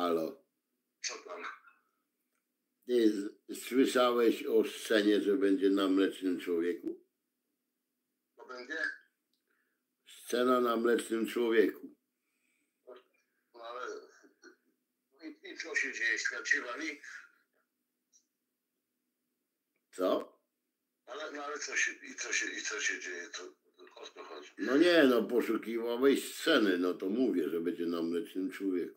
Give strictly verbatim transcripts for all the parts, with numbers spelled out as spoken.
Halo. Co tam? Ty słyszałeś o scenie, że będzie na Mlecznym Człowieku? To będzie? Scena na Mlecznym Człowieku. No ale... I, i co się dzieje? Świadczywali? Co? Ale, no ale co się, i co się, i co się dzieje? To, to o co chodzi? No nie, no poszukiwałeś sceny, no to mówię, że będzie na Mlecznym Człowieku.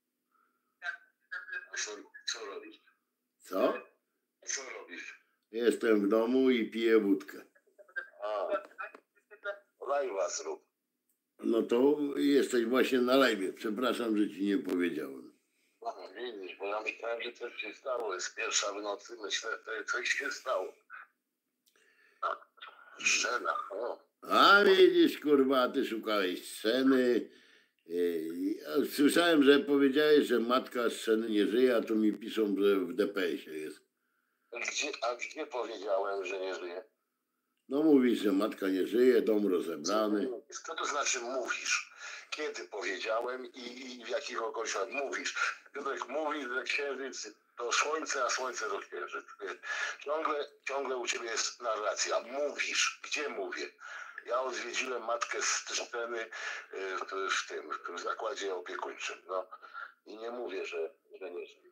A co, co robisz? Co? A co robisz? Jestem w domu i piję wódkę. A, live'a zrób. No to jesteś właśnie na live. Przepraszam, że ci nie powiedziałem. No, widzisz, bo ja myślałem, że coś się stało. Jest pierwsza w nocy, myślę, że coś się stało. A, scena, o. A widzisz, kurwa, ty szukałeś sceny. Yy, Słyszałem, że powiedziałeś, że matka sceny nie żyje, a tu mi piszą, że w D P S-ie jest. Gdzie, a gdzie powiedziałem, że nie żyje? No mówisz, że matka nie żyje, dom rozebrany. Co to znaczy mówisz? Kiedy powiedziałem i, i w jakich okolicznościach mówisz? Piotrek mówi, że księżyc to słońce, a słońce to księżyc. Ciągle, ciągle u ciebie jest narracja. Mówisz. Gdzie mówię? Ja odwiedziłem matkę z sceny w, w tym, w zakładzie opiekuńczym. No. I nie mówię, że, że nie żyje.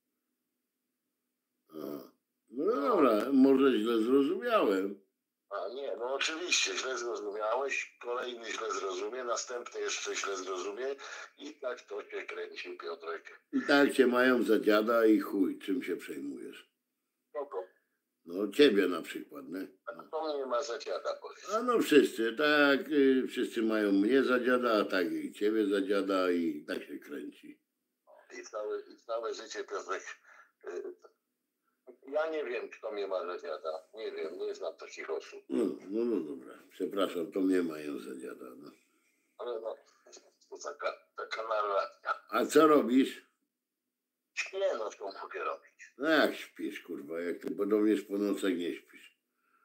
A. No dobra, może źle zrozumiałem. A nie, no oczywiście, źle zrozumiałeś, kolejny źle zrozumie, następny jeszcze źle zrozumie i tak to się kręci, Piotrek. I tak cię mają za dziada i chuj, czym się przejmujesz? Kogo? No ciebie na przykład, nie? A kto mnie ma za dziada, powiedz? A no wszyscy, tak, y, wszyscy mają mnie za dziada, a tak i ciebie za dziada i tak się kręci. I całe, i całe życie, Piotrek, y, ja nie wiem, kto mnie ma za dziada, nie wiem, nie znam takich osób. No, no, no dobra, przepraszam, to mnie mają za dziada, no. Ale no, to taka, taka narracja. A co robisz? Śpię, no co mogę robić? No jak śpisz, kurwa, jak ty podobnież po nocach nie śpisz.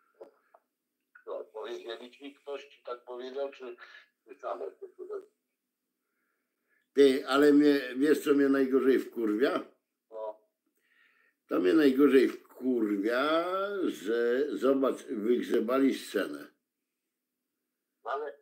No, powiedzieli ci, ktoś ci tak powiedział, czy ty sam to powiedziałeś? Ty, ale mnie, wiesz co mnie najgorzej wkurwia? No. To mnie najgorzej wkurwia, że zobacz, wygrzebali scenę. Ale,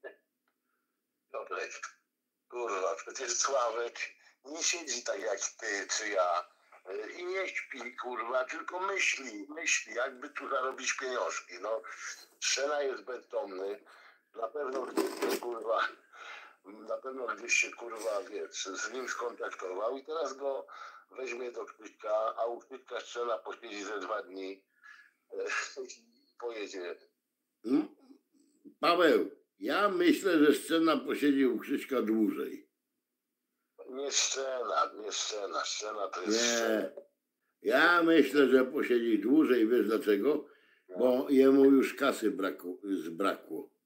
Piotrek, kurwa, przecież Sławek nie siedzi tak jak ty czy ja y, i nie śpi, kurwa, tylko myśli, myśli, jakby tu zarobić pieniążki, no. Scena jest bezdomny, na pewno gdzieś się, kurwa, na pewno gdzieś się, kurwa, wiesz, z nim skontaktował i teraz go weźmie do Krzyśka, a u Krzyśka Scena posiedzi ze dwa dni y, i pojedzie. Hmm? Paweł, ja myślę, że scena posiedzi u Krzyśka dłużej. Nie scena, nie scena, scena to jest Nie. scena. Ja myślę, że posiedzi dłużej, wiesz dlaczego? Bo jemu już kasy braku, zbrakło.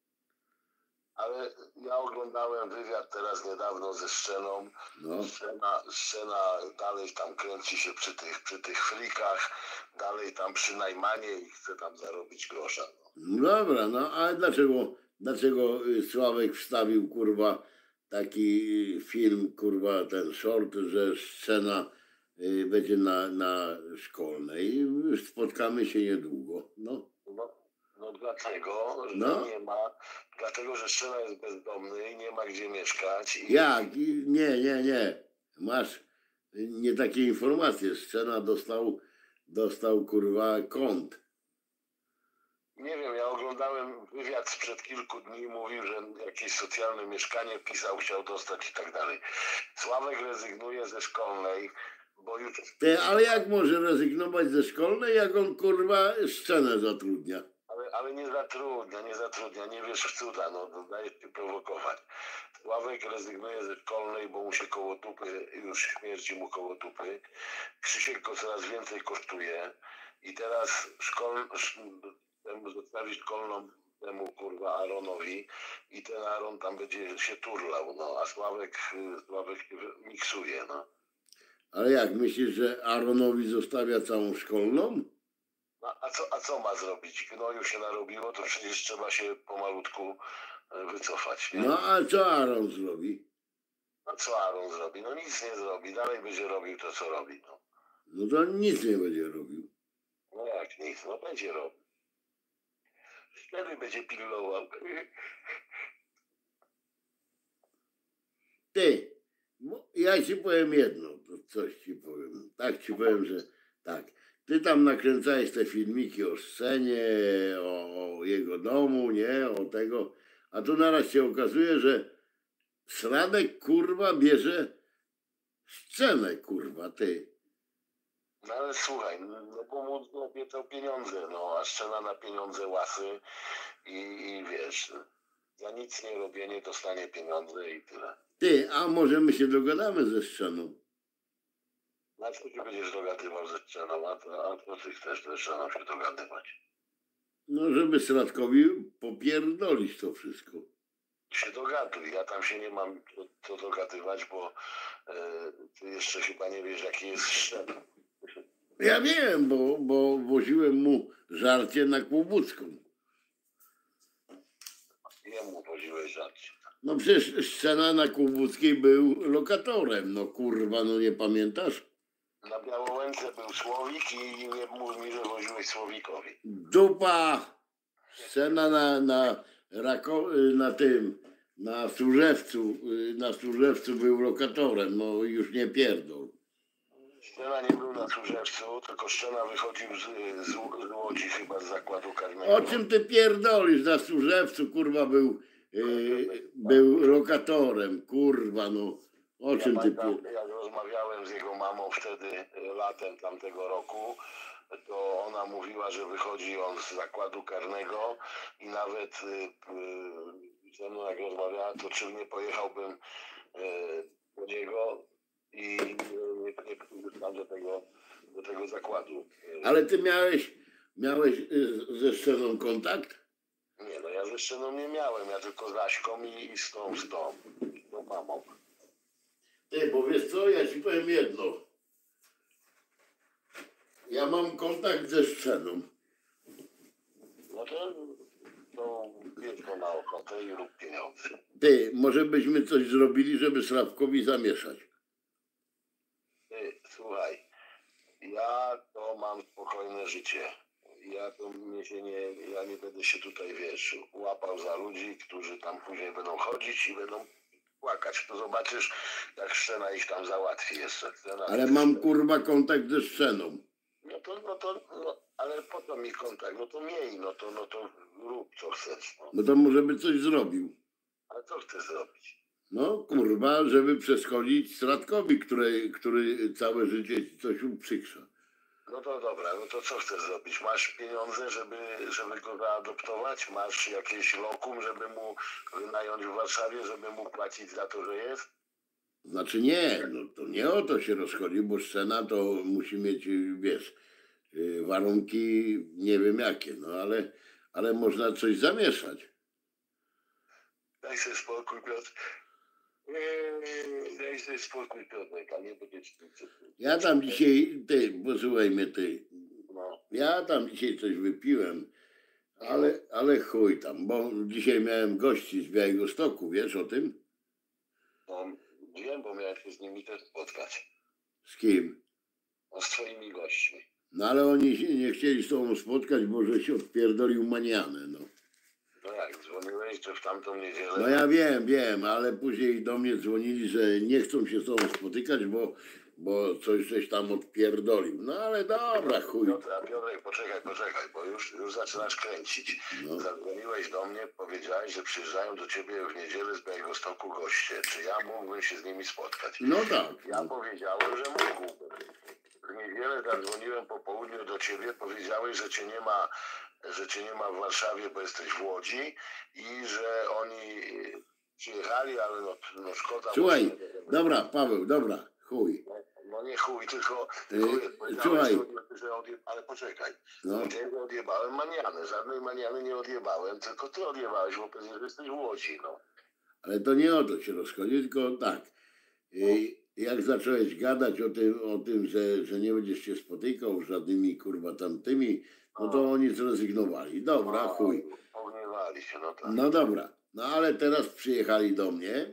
Ale ja oglądałem wywiad teraz niedawno ze Sceną. No. Scena, scena dalej tam kręci się przy tych, przy tych frikach, dalej tam przy Najmanie i chce tam zarobić grosza. No. No dobra, no ale dlaczego, dlaczego Sławek wstawił, kurwa, taki film, kurwa, ten short, że scena y, będzie na, na szkolnej. Spotkamy się niedługo, no. No, no dlatego, że No. nie ma, dlatego, że Scena jest bezdomny i nie ma gdzie mieszkać. I... Jak? I- Nie, nie, nie. Masz nie takie informacje. Scena dostał, dostał, kurwa, kąt. Nie wiem, ja oglądałem wywiad sprzed kilku dni, mówił, że jakieś socjalne mieszkanie pisał, chciał dostać i tak dalej. Sławek rezygnuje ze szkolnej, bo już... Ty, ale jak może rezygnować ze szkolnej, jak on, kurwa, scenę zatrudnia? Ale, ale nie zatrudnia, nie zatrudnia, nie wiesz w cuda, no daje się prowokować. Sławek rezygnuje ze szkolnej, bo mu się koło dupy, już śmierdzi mu koło dupy. Krzysiek go coraz więcej kosztuje i teraz szkol... temu zostawi szkolną temu, kurwa, Aaronowi i ten Aaron tam będzie się turlał, no, a Sławek, Sławek się miksuje, no. Ale jak, myślisz, że Aaronowi zostawia całą szkolną? No a co, a co ma zrobić? Gnoju się narobiło, to przecież trzeba się pomalutku wycofać, nie? No a co Aaron zrobi? A co Aaron zrobi? No nic nie zrobi, dalej będzie robił to, co robi. No, No to nic nie będzie robił. no jak nic, no będzie robił. Wtedy będzie pilnował. Ty, bo ja ci powiem jedno, to coś ci powiem. Tak ci powiem, że tak. Ty tam nakręcałeś te filmiki o scenie, o, o jego domu, nie, o tego. A tu naraz się okazuje, że Sranek, kurwa, bierze scenę, kurwa, ty. No ale słuchaj, no bo mu obiecał pieniądze, no a scena na pieniądze łasy i, i wiesz, za nic nie robienie dostanie pieniądze i tyle. Ty, a może my się dogadamy ze sceną? Na co się będziesz dogadywał ze sceną, a to, a to ty chcesz ze sceną się dogadywać? No, żeby Sradkowi popierdolić to wszystko. Się dogaduj, ja tam się nie mam co, co dogadywać, bo e, ty jeszcze chyba nie wiesz, jaki jest szczep. Ja wiem, bo, bo woziłem mu żarcie na Kłobucką. Jemu woziłeś żarcie. No przecież Scena na Kłobuckiej był lokatorem, no kurwa, no nie pamiętasz? Na Białołęce był Słowik i nie mów mi, że woziłeś Słowikowi. Dupa! Scena na, na, Rako, na tym, na Służewcu, na Służewcu był lokatorem, no już nie pierdol. Scena nie był na Służewcu, tylko Scena wychodził z, z, z Łodzi chyba z zakładu karnego. O czym ty pierdolisz? Na Służewcu, kurwa, był, yy, był lokatorem, kurwa, no. O Ja czym ty pamiętam, pierdolisz? jak rozmawiałem z jego mamą wtedy latem tamtego roku, to ona mówiła, że wychodzi on z zakładu karnego i nawet yy, ze mną jak rozmawiała, to czy nie pojechałbym yy, po niego i nie, nie pójdę tam do tego, do tego zakładu. Ale ty miałeś, miałeś y, ze Sceną kontakt? Nie, no ja ze Sceną nie miałem, ja tylko z Aśką i, i z tą, z tą, z tą mamą. Ty, bo wiesz co, ja ci powiem jedno. Ja mam kontakt ze Sceną. No to, to bierz go na ochotę i rób pieniądze. Ty, może byśmy coś zrobili, żeby Sławkowi zamieszać. Ty, słuchaj, ja to mam spokojne życie. Ja to mnie się nie, ja nie będę się tutaj, wiesz, łapał za ludzi, którzy tam później będą chodzić i będą płakać. To zobaczysz, jak Scena ich tam załatwi jeszcze. Scena, Ale mam kurwa kontakt ze Sceną. No to, no to, no, ale po to mi kontakt, no to miej, no to, no to rób co chcesz. No. No to może by coś zrobił. Ale co chcesz zrobić? No kurwa, żeby przeszkodzić Stratkowi, który, który całe życie ci coś uprzykrza. No to dobra, no to co chcesz zrobić? Masz pieniądze, żeby, żeby go zaadoptować? Masz jakieś lokum, żeby mu wynająć w Warszawie, żeby mu płacić za to, że jest? Znaczy nie, no to nie o to się rozchodzi, bo Scena to musi mieć, wiesz, y, warunki nie wiem jakie, no ale, ale można coś zamieszać. Daj sobie spokój, Piotr. Eee, Daj sobie spokój, Piotrek, a nie będzie ci nic. Ja tam dzisiaj, ty, posłuchaj mnie ty, No, ja tam dzisiaj coś wypiłem, ale, ale chuj tam, bo dzisiaj miałem gości z Białegostoku, wiesz o tym? no wiem, bo miałem się z nimi też spotkać. Z kim? No, z twoimi gośćmi. No ale oni się nie chcieli z tobą spotkać, bo że się odpierdolił manianę, no. No jak, dzwoniłeś, że w tamtą niedzielę... No ja wiem, wiem, ale później do mnie dzwonili, że nie chcą się z tobą spotykać, bo, bo coś żeś tam odpierdolił. No ale dobra, chuj. Piotr, a Piotrek, poczekaj, poczekaj, bo już, już zaczynasz kręcić. No. Zadzwoniłeś do mnie, powiedziałeś, że przyjeżdżają do ciebie w niedzielę z Białegostoku goście. Czy ja mógłbym się z nimi spotkać? No tak. Ja powiedziałem, że mógłbym. W niedzielę zadzwoniłem po południu do ciebie, powiedziałeś, że cię nie ma, że cię nie ma w Warszawie, bo jesteś w Łodzi i że oni przyjechali, ale no, no szkoda. Słuchaj, bo... dobra, Paweł, dobra, chuj. No, no nie chuj, tylko, Yy, tylko słuchaj. że, że odje... ale poczekaj, No. no. odjebałem maniany, żadnej maniany nie odjebałem, tylko ty odjebałeś, bo pewnie że jesteś w Łodzi, no. Ale to nie o to się rozchodzi, tylko tak. Yy, jak zacząłeś gadać o tym, o tym że, że nie będziesz się spotykał z żadnymi kurwa tamtymi, no to oni zrezygnowali. Dobra, No, chuj. pogniewali się, no tak. No dobra, no ale teraz przyjechali do mnie,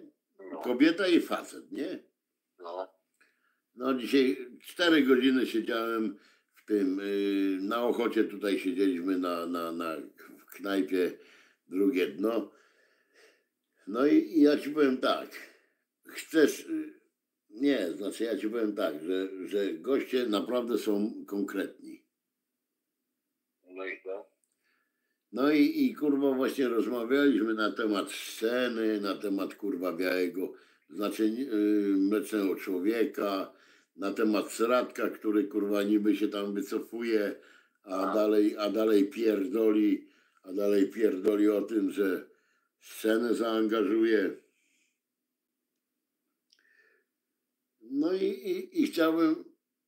No, kobieta i facet, nie? no. No dzisiaj cztery godziny siedziałem w tym, yy, na Ochocie tutaj siedzieliśmy na, na, na, w knajpie drugie dno. No i, i ja ci powiem tak, chcesz, yy, nie, znaczy ja ci powiem tak, że, że goście naprawdę są konkretni. No i to? No i, i kurwa właśnie rozmawialiśmy na temat sceny, na temat kurwa białego, znaczy yy, mlecznego człowieka, na temat Sratka, który kurwa niby się tam wycofuje, a A. dalej, a dalej pierdoli, a dalej pierdoli o tym, że scenę zaangażuje. No i, i, i chciałbym,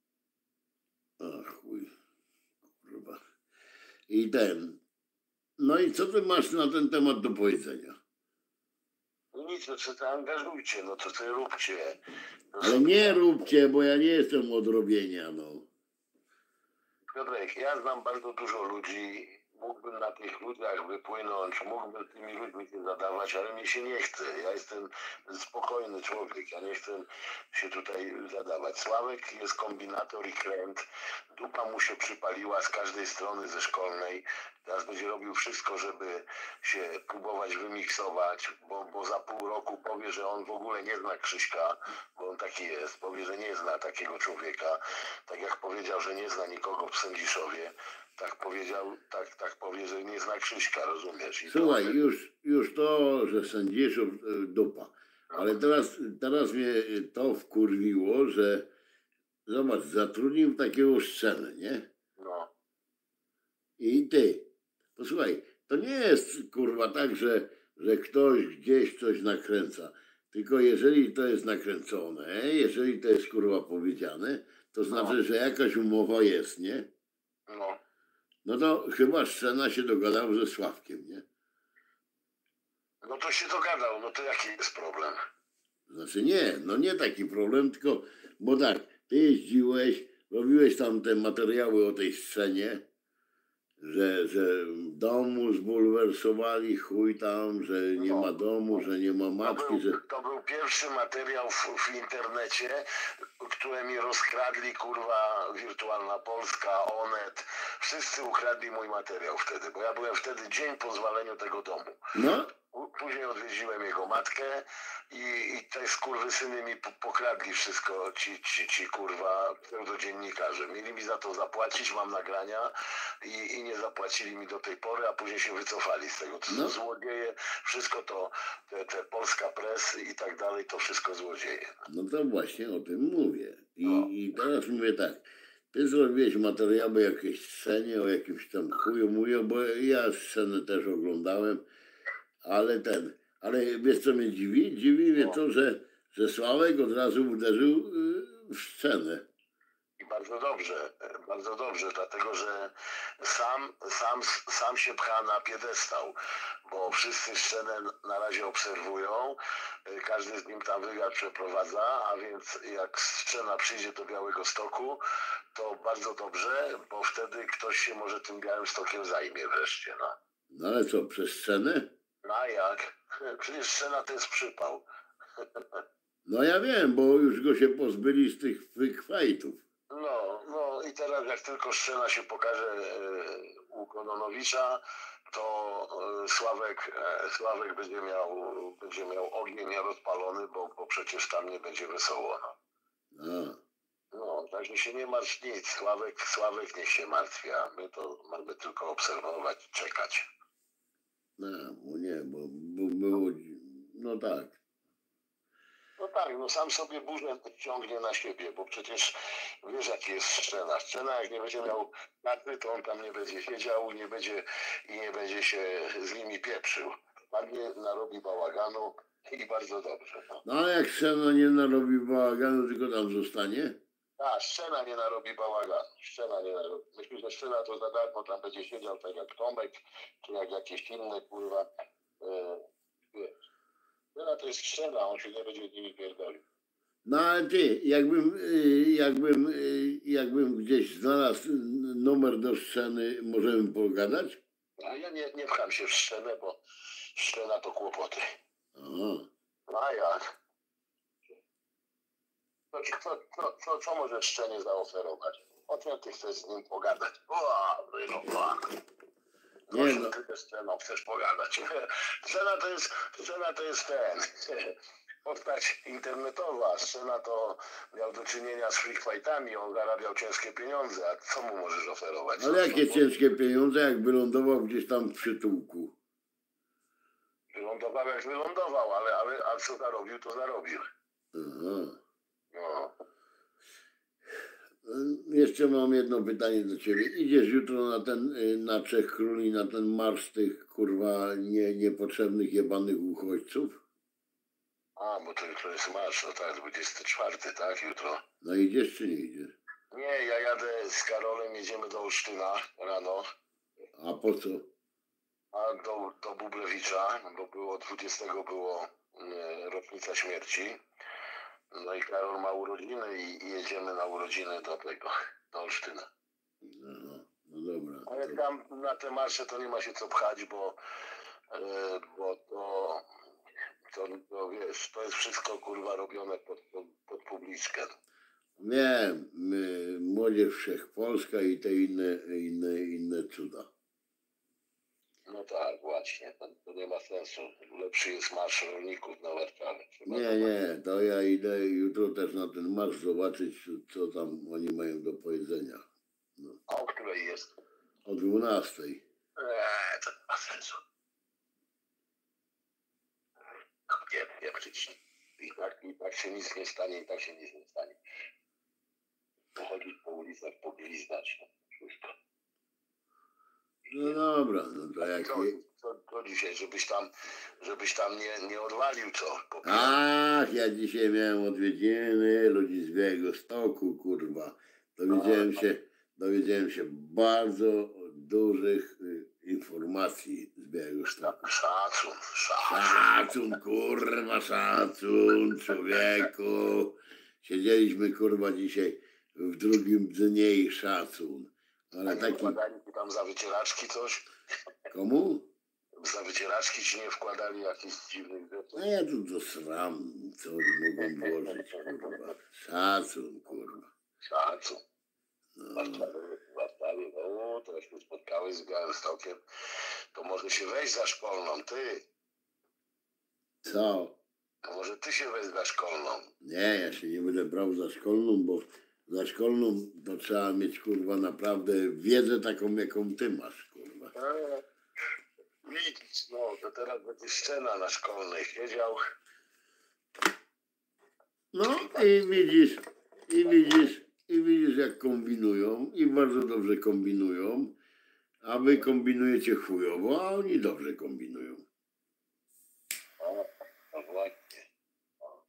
ach chuj, kurwa, i ten, no i co ty masz na ten temat do powiedzenia? No nic, no co to angażujcie, no to ty róbcie. No Ale sobie nie tam- róbcie, bo ja nie jestem od robienia, no. Piotrek, ja znam bardzo dużo ludzi, mógłbym na tych ludziach wypłynąć, mógłbym tymi ludźmi się zadawać, ale mi się nie chce. Ja jestem spokojny człowiek, ja nie chcę się tutaj zadawać. Sławek jest kombinator i kręt, dupa mu się przypaliła z każdej strony ze szkolnej. Teraz będzie robił wszystko, żeby się próbować wymiksować, bo, bo za pół roku powie, że on w ogóle nie zna Krzyśka, bo on taki jest, powie, że nie zna takiego człowieka. Tak jak powiedział, że nie zna nikogo w Sędziszowie, tak powiedział, tak, tak powie, że nie zna Krzyśka, rozumiesz? I Słuchaj, to, już, już to, że Sędziszów e, dupa. Ale teraz, teraz mnie to wkurwiło, że zobacz, zatrudnił takiego scenę, nie? no, I ty, posłuchaj, to nie jest kurwa tak, że, że ktoś gdzieś coś nakręca. Tylko jeżeli to jest nakręcone, jeżeli to jest kurwa powiedziane, to znaczy, że jakaś umowa jest, nie? no, No to chyba scena się dogadał ze Sławkiem, nie? no to się dogadał, no to jaki jest problem? Znaczy nie, no nie taki problem, tylko, bo tak, ty jeździłeś, robiłeś tam te materiały o tej scenie, że, że domu zbulwersowali, chuj tam, że nie ma domu, że nie ma To matki, był, że... to był pierwszy materiał w, w internecie, które mi rozkradli, kurwa, Wirtualna Polska, Onet. Wszyscy ukradli mój materiał wtedy, bo ja byłem wtedy dzień po zwaleniu tego domu. No, Później odwiedziłem jego matkę i, i te skurwysyny mi po- pokradli wszystko, ci, ci, ci kurwa pseudodziennikarze. Mieli mi za to zapłacić, mam nagrania i, i nie zapłacili mi do tej pory, a później się wycofali z tego. To są No. złodzieje, wszystko to, te, te Polska Press i tak dalej, to wszystko złodzieje. no to właśnie o tym mówię. I, No. i teraz mówię tak, ty zrobiłeś materiały o jakiejś scenie, o jakimś tam chuju muju, bo ja scenę też oglądałem, ale ten, ale wiesz co mnie dziwi? Dziwi mnie to, że, że Sławek od razu uderzył y, w scenę. I bardzo dobrze, e, bardzo dobrze, dlatego że sam, sam, sam się pcha na piedestał, bo wszyscy scenę na razie obserwują, e, każdy z nim tam wywiad przeprowadza, a więc jak scena przyjdzie do Białegostoku, to bardzo dobrze, bo wtedy ktoś się może tym Białymstokiem zajmie wreszcie, no. No ale co, przez scenę? No a jak? Przecież scena to jest przypał. No ja wiem, bo już go się pozbyli z tych fajtów. No, no i teraz jak tylko scena się pokaże e, u Kononowicza, to e, Sławek, e, Sławek będzie miał, będzie miał ogień rozpalony, bo, bo przecież tam nie będzie wesoło. No. A, No, także się nie martw nic. Sławek, Sławek niech się martwi, a my to mamy tylko obserwować, czekać. no, bo nie, bo, bo było, no tak. No tak, no sam sobie burzę ciągnie na siebie, bo przecież wiesz jaki jest scena. Scena jak nie będzie miał pracy, to on tam nie będzie siedział nie będzie, i nie będzie się z nimi pieprzył. Ładnie narobi bałaganu i bardzo dobrze. No. No ale jak scena nie narobi bałaganu, tylko tam zostanie? A, scena nie narobi bałaganu. Scena nie narobi. Myślę, że scena to za darmo tam będzie siedział tak jak Tomek, czy jak jakieś inne kurwa. E, wiesz. Scena to jest scena, on się nie będzie z nimi pierdolił. No ale ty, jakbym, y, jakbym, y, jakbym gdzieś znalazł numer do sceny, możemy pogadać? A ja nie, nie pcham się w scenę, bo scena to kłopoty. Aha. No a jak? to, to, to, to, co możesz szczenie zaoferować? O czym ty chcesz z nim pogadać? O, no, o. Nie, O czym no. ty ze sceną chcesz pogadać? Scena to jest, scena to jest ten, postać internetowa. Scena to miał do czynienia z freak fightami, on zarabiał ciężkie pieniądze, a co mu możesz oferować? Ale jakie ciężkie pieniądze, jak wylądował gdzieś tam w przytułku? Wylądował jak wylądował, ale, ale a co zarobił, to zarobił. Aha. No. Jeszcze mam jedno pytanie do ciebie. Idziesz jutro na ten, y, na Trzech Króli, na ten marsz tych, kurwa, nie, niepotrzebnych, jebanych uchodźców? A, bo to jutro jest marsz, no tak, dwudziestego czwartego, tak, jutro. No idziesz czy nie idziesz? Nie, ja jadę z Karolem, jedziemy do Olsztyna rano, A po co? a do, do Bublewicza, bo było dwudziestego było e, rocznica śmierci. No i Karol ma urodziny i, i jedziemy na urodziny do tego, do Olsztyna. Aha, no dobra. Ale To... tam na te marsze to nie ma się co pchać, bo, e, bo to, to, to wiesz, to jest wszystko kurwa robione pod, pod, pod publiczkę. Wiem, my, Młodzież Wszechpolska i te inne, inne, inne cuda. No tak, właśnie, to, to nie ma sensu. Lepszy jest marsz rolników na Warszawie. Nie, nie, to ja idę jutro też na ten marsz zobaczyć, co tam oni mają do powiedzenia. No. A o której jest? O dwunastej. Eee, to nie ma sensu. Nie, nie przecież. I tak, I tak się nic nie stanie, i tak się nic nie stanie. Pochodzić po ulicach, pogliznać, no, wszystko. No dobra, no to jak... Co, co, co dzisiaj, żebyś tam, żebyś tam nie, nie odwalił, co? Po Ach, ja dzisiaj miałem odwiedziny ludzi z Białegostoku, kurwa. Dowiedziałem się, dowiedziałem się bardzo dużych y, informacji z Białegostoku. Szacun, szacun. Szacun, kurwa, szacun, człowieku. Siedzieliśmy, kurwa, dzisiaj w drugim dnie i szacun. Ale nie taki... wkładali ci tam za wycieraczki coś? Komu? Za wycieraczki ci nie wkładali jakichś dziwnych rzeczy? No ja tu dosram, co oni mogą włożyć, kurwa. Szacun, kurwa. Szacun. No. Warszawie, Warszawie, no teraz się spotkałeś z Białymstokiem, to może się weź za szkolną, ty. Co? To może ty się weź za szkolną. Nie, ja się nie będę brał za szkolną, bo za szkolną to trzeba mieć, kurwa, naprawdę wiedzę taką, jaką ty masz, kurwa. Eee, widzisz, no to teraz będzie scena na szkolnej siedział. No i widzisz, i widzisz, i widzisz jak kombinują i bardzo dobrze kombinują, a wy kombinujecie chujowo, a oni dobrze kombinują. O, no właśnie. O.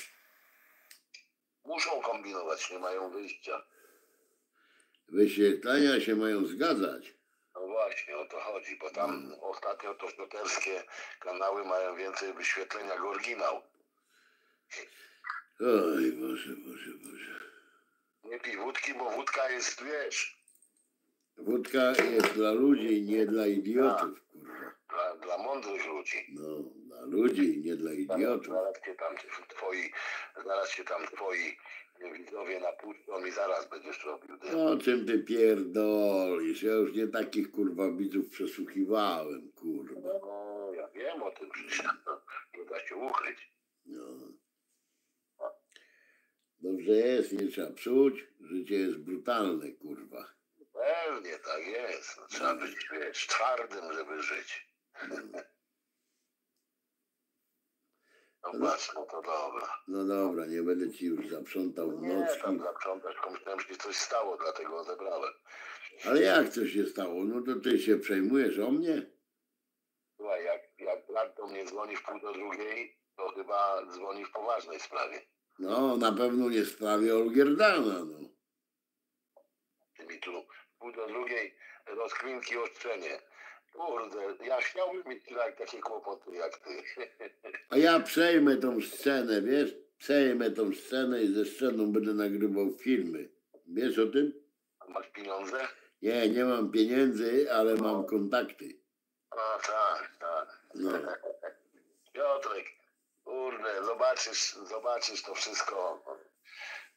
Muszą kombinować, nie mają wyjścia. Wyświetlenia się mają zgadzać. No właśnie, o to chodzi, bo tam Hmm. ostatnio to sztokerskie kanały mają więcej wyświetleń jak oryginał. Oj, Boże, Boże, Boże. Nie pij wódki, bo wódka jest, wiesz, Wódka jest dla ludzi, nie dla idiotów, kurwa. dla, dla mądrych ludzi. No, dla ludzi, nie dla idiotów. Zaraz cię tam twoi, zaraz cię tam twoi widzowie napuszczą i zaraz będziesz robił dym. O czym ty pierdolisz? Ja już nie takich, kurwa, widzów przesłuchiwałem, kurwa. No, ja wiem o tym, przecież nie da się ukryć. No. Dobrze jest, nie trzeba psuć. Życie jest brutalne, kurwa. Pewnie tak jest. No, trzeba być, wiesz, twardym, żeby żyć. No patrz, no to dobra. No dobra, nie będę ci już zaprzątał w Nie, nocki. tam zaprzątać, myślałem, że się coś stało, dlatego odebrałem. Ale jak coś się stało? No to ty się przejmujesz o mnie? Słuchaj, jak, jak brat do mnie dzwoni w pół do drugiej, to chyba dzwoni w poważnej sprawie. No, na pewno nie w sprawie Olgierdana, no. Ty mi tu w pół do drugiej rozkminki ostrzenie. Kurde, ja chciałbym mieć tak, takie kłopoty jak ty. A ja przejmę tą scenę, wiesz? Przejmę tą scenę i ze sceną będę nagrywał filmy. Wiesz o tym? Masz pieniądze? Nie, nie mam pieniędzy, ale mam kontakty. A tak, tak. No. Piotrek, kurde, zobaczysz, zobaczysz to wszystko.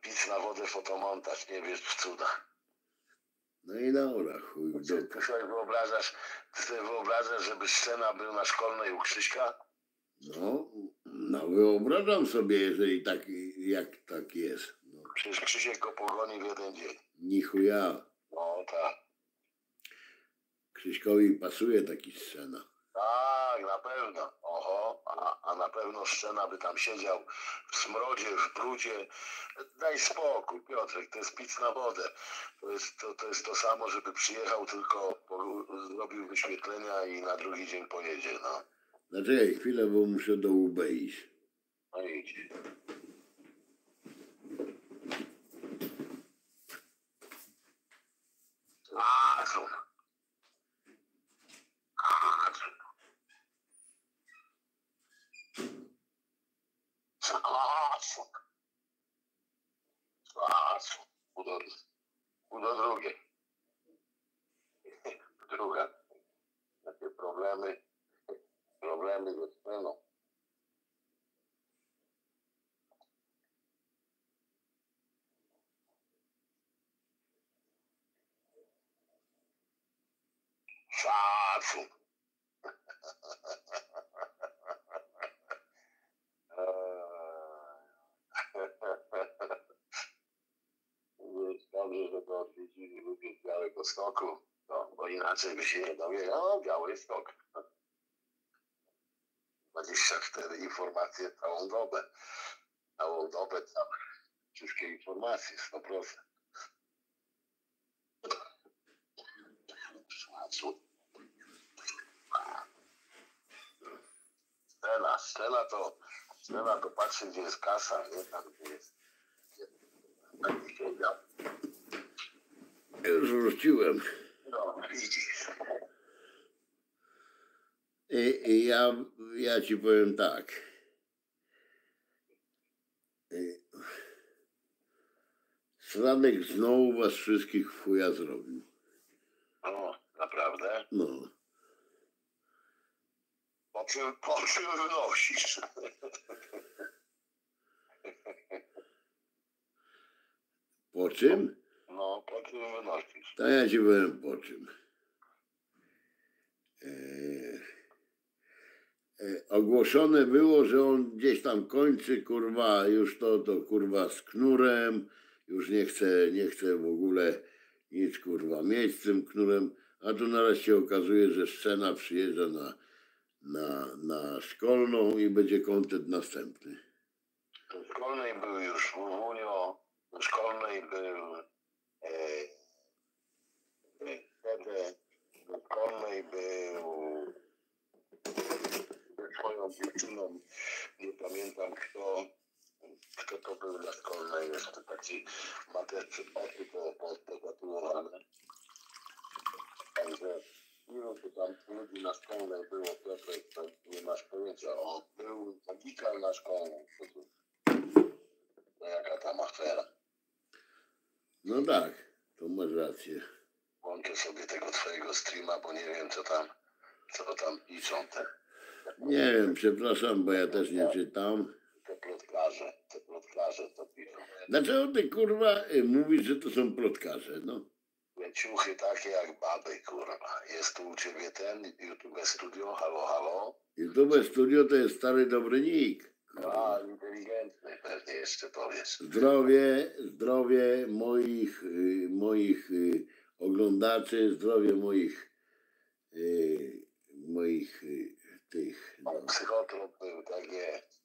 pic na wodę, fotomontaż, nie wiesz w cuda. No i dobra, chuj w Ty, dupę. ty sobie wyobrażasz, ty sobie wyobrażasz, żeby scena był na Szkolnej u Krzyśka? No, no wyobrażam sobie, jeżeli tak, jak tak jest. No, Przecież Krzysiek go pogoni w jeden dzień. ni chuja. No tak. Krzyśkowi pasuje taki scena. Tak, na pewno. Oho, a, a na pewno scena by tam siedział w smrodzie, w brudzie. Daj spokój, Piotrek, to jest pic na wodę. To jest to, to, jest to samo, żeby przyjechał, tylko po, zrobił wyświetlenia i na drugi dzień pojedzie, no. Zaczekaj chwilę, bo muszę do U B iść. No idź. A, co? A, co? Spacu. Spacu. Udo, udo drugie. Druga. Takie problemy. Problemy ze sceną. Szacun. Jest dobrze, że go odwiedzili ludzie z Białego Stoku, no, bo inaczej by się nie dowiedział. No, Biały Stok. dwadzieścia cztery informacje całą dobę. Całą dobę tam wszystkie informacje, sto procent. Szacun. Stella, Stella to, Stella to patrzy, gdzie jest kasa, nie tam, gdzie jest. Tak mi siedział. Już wróciłem. No, widzisz. I, i ja, ja ci powiem tak. I, Sladek znowu was wszystkich w chuja zrobił. No, naprawdę? No. Po czym, po czym wnosisz? Po czym? No, po czym wnosisz? To ja ci powiem po czym. E, e, ogłoszone było, że on gdzieś tam kończy, kurwa, już to, to kurwa z knurem, już nie chce, nie chce w ogóle nic, kurwa, mieć z tym knurem, a tu naraz się okazuje, że scena przyjeżdża na, na, na Szkolną i będzie kontent następny. Do Szkolnej był już Wunio, do Szkolnej był e, e, wtedy, do Szkolnej był ze swoją dziewczyną, nie pamiętam kto, kto to był na Szkolnej, jeszcze taki ma też oczy po, po, potatuowane. Także ilu tu tam ludzi na Szkolnej było, Piotrek, to nie masz pojęcia. O, był magikal na Szkolnej. To, to, to jaka tam afera. No tak, to masz rację. Włączę sobie tego twojego streama, bo nie wiem co tam, co tam piszą te, Nie wiem, przepraszam, bo ja też nie czytam. te plotkarze, te plotkarze to piszą. Dlaczego ty, kurwa, y, mówisz, że to są plotkarze, no? Ciuchy takie jak baby, kurwa. Jest tu u ciebie ten YouTube Studio, halo, halo. YouTube Studio to jest stary dobry nick. A, inteligentny pewnie jeszcze powiesz. Zdrowie, zdrowie moich, y, moich y, oglądaczy, zdrowie moich, y, moich y, tych, no. Psychotrop był, tak jest.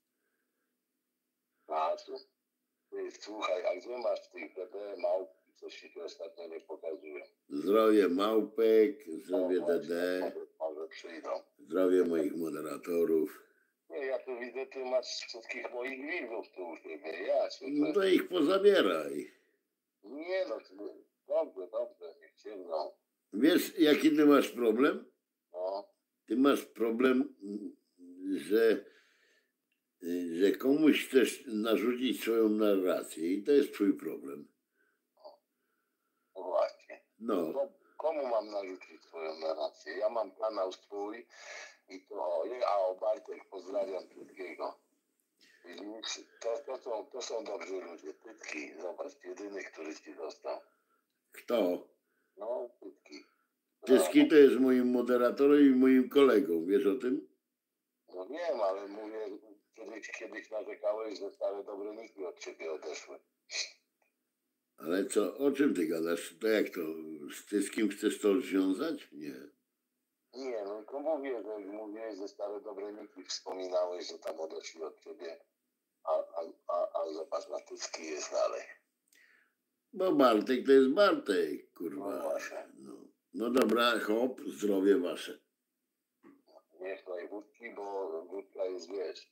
A, tu. Ty, słuchaj, a gdzie masz tych D D małp? Coś ci tu ostatnio nie pokazują. Zdrowie małpek, zdrowie No, D D, Może, może przyjdą. zdrowie moich moderatorów. Nie, ja tu widzę, ty masz wszystkich moich widzów tu u siebie. Ja cię No to ich pozabieraj. Nie no, ty, dobrze, dobrze, niech ciemną. Wiesz, jaki ty masz problem? No, Ty masz problem, że, że komuś chcesz narzucić swoją narrację i to jest twój problem. no właśnie. No, Ko- Komu mam narzucić swoją narrację? Ja mam kanał swój i to, a o Bartek pozdrawiam wszystkiego. Widzisz, To, to, są, to to są dobrzy ludzie. Pytki, zobacz, jedyny, który ci dostał. Kto? No, Pytki. Tyski to jest moim moderatorem i moim kolegą, wiesz o tym? No wiem, ale mówię, kiedyś, kiedyś narzekałeś, że stare dobre niki od ciebie odeszły. Ale co, o czym ty gadasz? To jak to? Z Tyskim chcesz to związać? Nie. Nie, no to mówię, że mówiłeś, że stare dobre niki wspominałeś, że tam odeszły od ciebie, a, a, a, a zobacz, na Tyski jest dalej. Bo Bartek to jest Bartek, No kurwa. właśnie. No, no dobra, hop, zdrowie wasze. Nie chlej wódki, bo wódka jest, wiesz,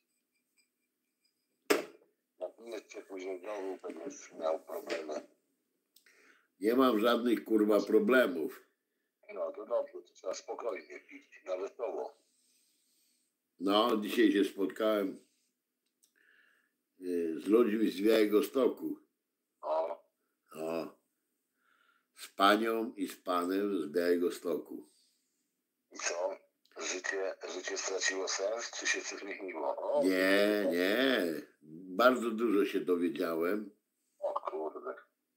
napijesz się później znowu, będziesz miał problemy. Nie mam żadnych, kurwa, problemów. No to dobrze, to trzeba spokojnie pić, na wesoło. No, dzisiaj się spotkałem y, z ludźmi z Białegostoku. O, O, z panią i z panem z Białegostoku. i co? Życie, życie straciło sens, czy się coś zmieniło? O, Nie, nie. Bardzo dużo się dowiedziałem. O kurde.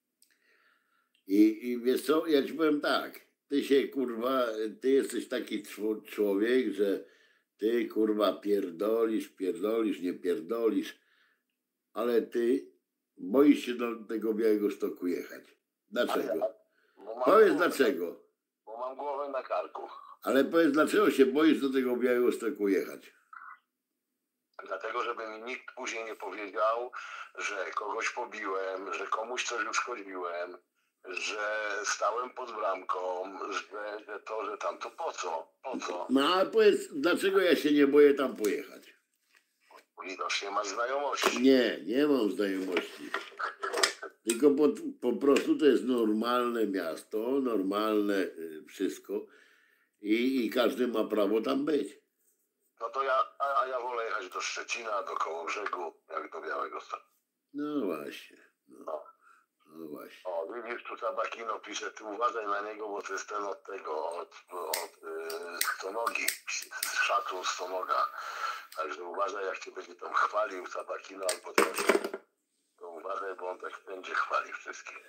I, I wiesz co, ja ci powiem tak. Ty się, kurwa, ty jesteś taki czł- człowiek, że ty, kurwa, pierdolisz, pierdolisz, nie pierdolisz, ale ty boisz się do tego Białegostoku jechać. Dlaczego? Bo mam Powiedz głowę- dlaczego. Bo mam głowę na karku. Ale powiedz, dlaczego się boisz do tego Białegostoku jechać? Dlatego, żeby mi nikt później nie powiedział, że kogoś pobiłem, że komuś coś uszkodziłem, że stałem pod bramką, że, że to, że tam, to po co? Po co? No a powiedz, dlaczego ja się nie boję tam pojechać? Widocznie masz znajomości. Nie, nie mam znajomości. Tylko po, po prostu to jest normalne miasto, normalne y, wszystko i, i każdy ma prawo tam być. No to ja, a, a ja wolę jechać do Szczecina, do Kołobrzegu, jak do Białegostoku. No właśnie, no, No. no właśnie. O, widzisz, tu Tabakino pisze, ty uważaj na niego, bo to jest ten od tego, od, od yy, stonogi, szacun stonoga. Także uważaj, jak cię będzie tam chwalił Tabakino albo coś, to uważaj, bo on tak będzie chwalił wszystkich.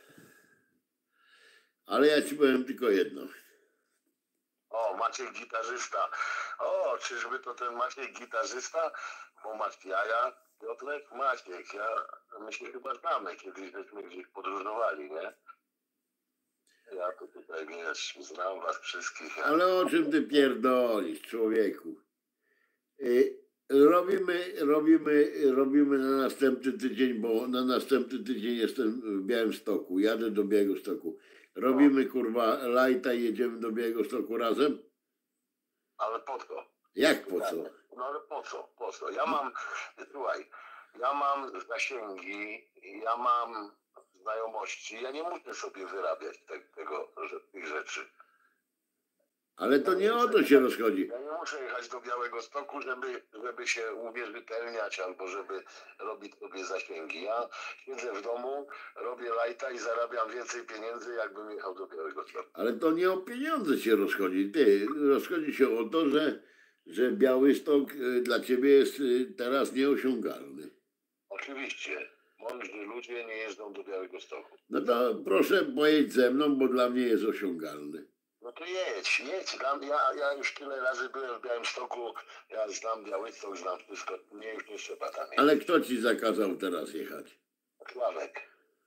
Ale ja ci powiem tylko jedno. O, Maciek gitarzysta. O, czyżby to ten Maciek gitarzysta? Bo masz jaja, Piotrek? Maciek, ja, my się chyba znamy, kiedyś żeśmy gdzieś podróżowali, nie? Ja to tutaj, wiesz, znam was wszystkich. Ja... Ale o czym ty pierdolisz, człowieku? Y, Robimy, robimy, robimy na następny tydzień, bo na następny tydzień jestem w Białymstoku. Jadę do Białegostoku. Robimy, kurwa, lajta i jedziemy do Białegostoku razem? Ale po co? Jak po co? No ale po co? Po co? Ja mam, słuchaj, ja mam zasięgi, ja mam znajomości, ja nie muszę sobie wyrabiać te, tego, że, tych rzeczy. Ale to nie o to się rozchodzi. Ja nie muszę jechać do Białegostoku, żeby, żeby się uwierzytelniać albo żeby robić sobie zasięgi. Ja siedzę w domu, robię lajta i zarabiam więcej pieniędzy, jakbym jechał do Białegostoku. Ale to nie o pieniądze się rozchodzi. Ty, rozchodzi się o to, że, że Białystok y, dla ciebie jest y, teraz nieosiągalny. Oczywiście, mądrzy ludzie nie jeżdżą do Białegostoku. No to proszę pojedź ze mną, bo dla mnie jest osiągalny. No to jedź, jedź. Tam, ja, ja już tyle razy byłem w Białymstoku, ja znam Białystok, znam wszystko. Mnie już nie trzeba tam jechać. Ale kto ci zakazał teraz jechać? Sławek.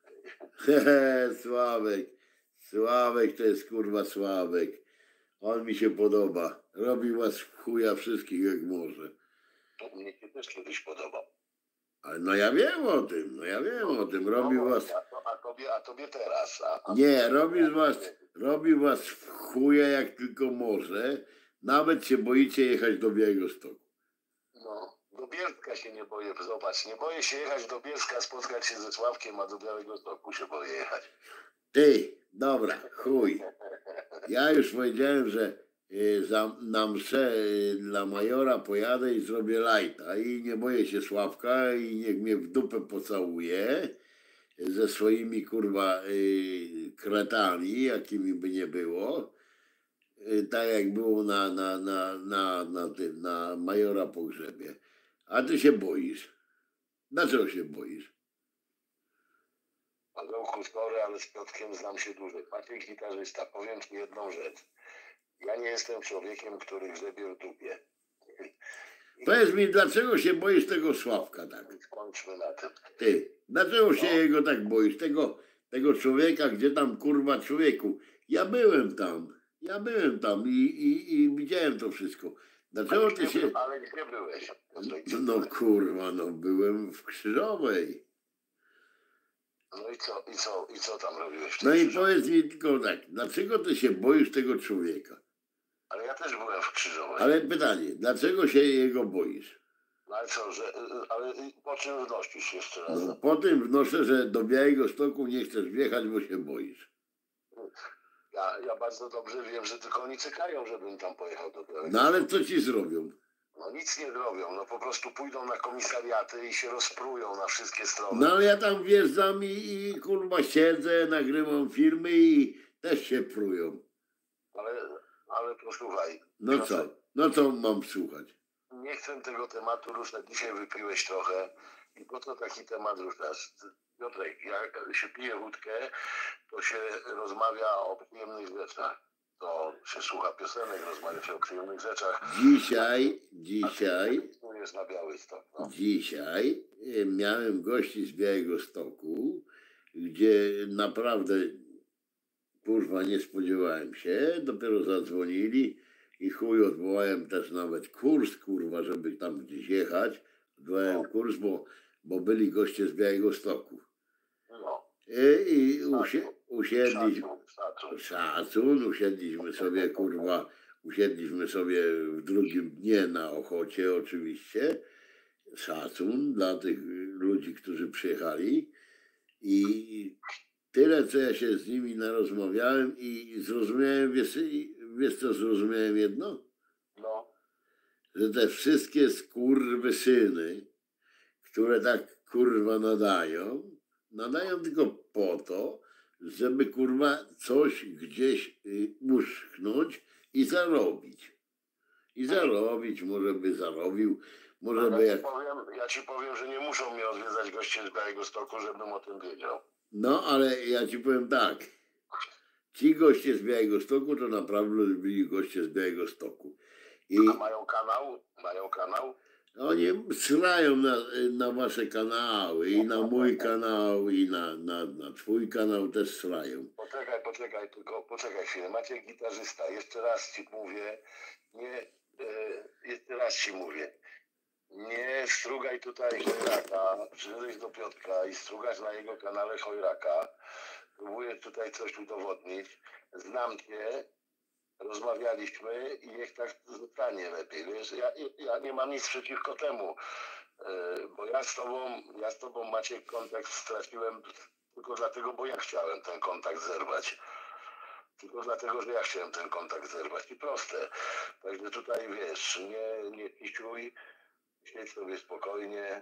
Hehe, Sławek. Sławek to jest kurwa Sławek. On mi się podoba. Robi was w chuja wszystkich jak może. To mnie się też kiedyś podobał. Ale no ja wiem o tym, no ja wiem o tym. Robi No, was... A, to, a, tobie, a tobie teraz. A, a Nie, robi z was, robi was w chuja jak tylko może. Nawet się boicie jechać do Białegostoku. No, do Bielska się nie boję, zobacz. Nie boję się jechać do Bielska, spotkać się ze Sławkiem, a do Białegostoku się boję jechać. Ty, dobra, chuj. Ja już powiedziałem, że y, za, na mszę y, dla majora pojadę i zrobię lajta. I nie boję się Sławka i niech mnie w dupę pocałuje ze swoimi kurwa y, kretami, jakimi by nie było. Y, tak jak było na, na, na, na, na tym, na majora pogrzebie. A ty się boisz. Dlaczego się boisz? Pawełku, sorry, ale z Piotrkiem znam się dłużej. Maciek gitarzysta, powiem ci jedną rzecz. Ja nie jestem człowiekiem, który grzebie w dupie. Powiedz mi, dlaczego się boisz tego Sławka tak? Skończmy na tym. Ty, dlaczego się No. jego tak boisz? Tego, tego człowieka, gdzie tam kurwa człowieku? Ja byłem tam, ja byłem tam i, i, i widziałem to wszystko. Dlaczego ty się... Ale gdzie byłeś? No kurwa, no byłem w Krzyżowej. No i co, i co, i co tam robiłeś? No i powiedz mi tylko tak, dlaczego ty się boisz tego człowieka? Ale ja też byłem w Krzyżowej. Ale pytanie, dlaczego się jego boisz? No ale co, że, ale po czym wnosisz jeszcze raz? No po tym wnoszę, że do Białegostoku nie chcesz wjechać, bo się boisz. Ja, ja bardzo dobrze wiem, że tylko oni czekają, żebym tam pojechał do Białegostoku. No ale co ci zrobią? No nic nie zrobią, no po prostu pójdą na komisariaty i się rozprują na wszystkie strony. No ale ja tam wjeżdżam i, i kurwa siedzę, nagrywam filmy i też się prują. Ale, ale posłuchaj. No co? No co mam słuchać? Nie chcę tego tematu ruszać. Dzisiaj wypiłeś trochę. I po co taki temat ruszasz? Piotrek, jak się pije wódkę, to się rozmawia o przyjemnych rzeczach. To się słucha piosenek, rozmawia się o przyjemnych rzeczach. Dzisiaj, dzisiaj, Tu jest na Białystok. No. dzisiaj e, miałem gości z Białegostoku, gdzie naprawdę kurwa nie spodziewałem się, dopiero zadzwonili i chuj odwołałem też nawet kurs, kurwa, żeby tam gdzieś jechać. Odwołałem kurs, bo, bo byli goście z Białegostoku. No. I, i usie, usiedliśmy, Szacun, szacun, usiedliśmy sobie, kurwa, usiedliśmy sobie w drugim dnie na Ochocie oczywiście. Szacun dla tych ludzi, którzy przyjechali. I tyle, co ja się z nimi narozmawiałem i zrozumiałem, wiesz, wiesz co zrozumiałem jedno? No. Że te wszystkie skurwysyny, które tak kurwa nadają, nadają tylko po to, żeby kurwa coś gdzieś y, uszknąć i zarobić. I zarobić, może by zarobił, może Ja by ci, jak... powiem, ja ci powiem, że nie muszą mnie odwiedzać goście z Białegostoku, żebym o tym wiedział. No, ale ja ci powiem tak. Ci goście z Białegostoku to naprawdę byli goście z Białegostoku. I A mają kanał? Mają kanał? oni srają na, na wasze kanały i na mój kanał i na, na, na twój kanał też srają. Poczekaj, poczekaj, tylko poczekaj chwilę. Maciek gitarzysta, jeszcze raz ci mówię, nie, e, jeszcze raz ci mówię, nie strugaj tutaj chojraka, przyszedłeś do Piotrka i strugasz na jego kanale chojraka, próbuję tutaj coś udowodnić, znam cię, rozmawialiśmy i niech tak zostanie lepiej, wiesz, ja, ja nie mam nic przeciwko temu, e, bo ja z tobą, ja z tobą Maciek kontakt straciłem tylko dlatego, bo ja chciałem ten kontakt zerwać. Tylko dlatego, że ja chciałem ten kontakt zerwać. I proste. Także tutaj wiesz, nie, nie pisiuj, siedź sobie spokojnie,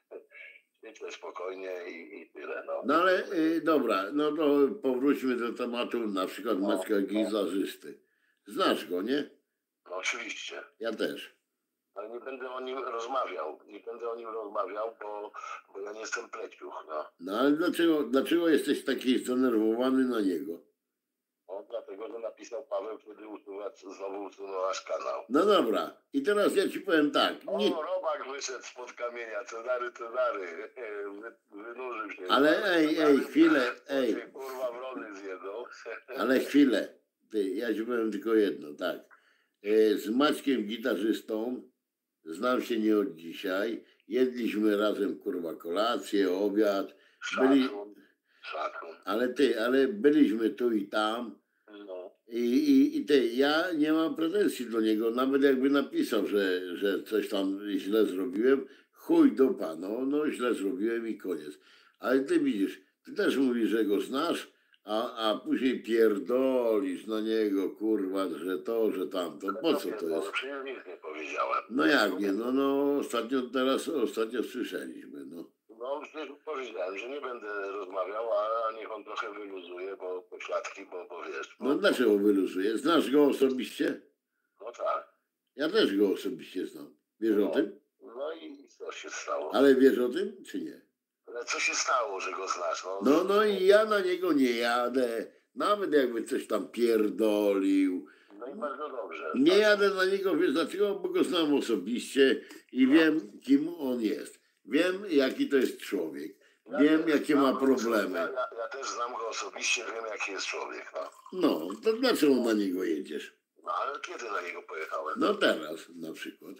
siedź sobie spokojnie i, i tyle. No, No ale y, dobra, no to powróćmy do tematu na przykład No, Maćka no. Gizarzysty. Znasz go, nie? no oczywiście. Ja też. Ale nie będę o nim rozmawiał. Nie będę o nim rozmawiał, bo, bo ja nie jestem pleciuch. No. No ale dlaczego, dlaczego jesteś taki zdenerwowany na niego? No, dlatego, że napisał Paweł, kiedy usuwać, znowu usunąłeś kanał. No dobra, i teraz ja ci powiem tak. Nie, O, robak wyszedł spod kamienia, Cezary, Cezary, Wy, wynurzył się. ale ej, ej, chwilę, ej, Cię, kurwa, wrony zjedzą. ale chwilę. Ty, ja ci powiem tylko jedno, tak. E, Z Maćkiem gitarzystą znam się nie od dzisiaj. Jedliśmy razem, kurwa, kolację, obiad. Byli, Szacun, szacun. ale ty, ale byliśmy tu i tam. No, I, i, I ty, ja nie mam pretensji do niego, nawet jakby napisał, że, że coś tam źle zrobiłem, chuj dupa, no, no źle zrobiłem i koniec. Ale ty widzisz, ty też mówisz, że go znasz, a, a później pierdolisz na niego, kurwa, że to, że tamto. Po co to jest? Przecież nic nie powiedziałem. No jak nie, no, no ostatnio, teraz, ostatnio słyszeliśmy, no. No, przecież powiedziałem, że nie będę rozmawiał, a niech on trochę wyluzuje, bo pośladki, bo, bo wiesz. Bo, No dlaczego wyluzuje? Znasz go osobiście? No tak. Ja też go osobiście znam. Wiesz o No. tym? No i co się stało? Ale wiesz o tym, czy nie? Ale co się stało, że go znasz? No, No, no i ja na niego nie jadę. Nawet jakby coś tam pierdolił. no i bardzo dobrze. Nie tak. jadę na niego, wiesz dlaczego? Bo go znam osobiście i wiem, kim on jest. Wiem, jaki to jest człowiek. Ja Wiem, też jakie znam ma go problemy. oso- Ja, ja też znam go osobiście, wiem jaki jest człowiek. No, No, to dlaczego na niego jedziesz? no ale kiedy na niego pojechałem? No teraz na przykład.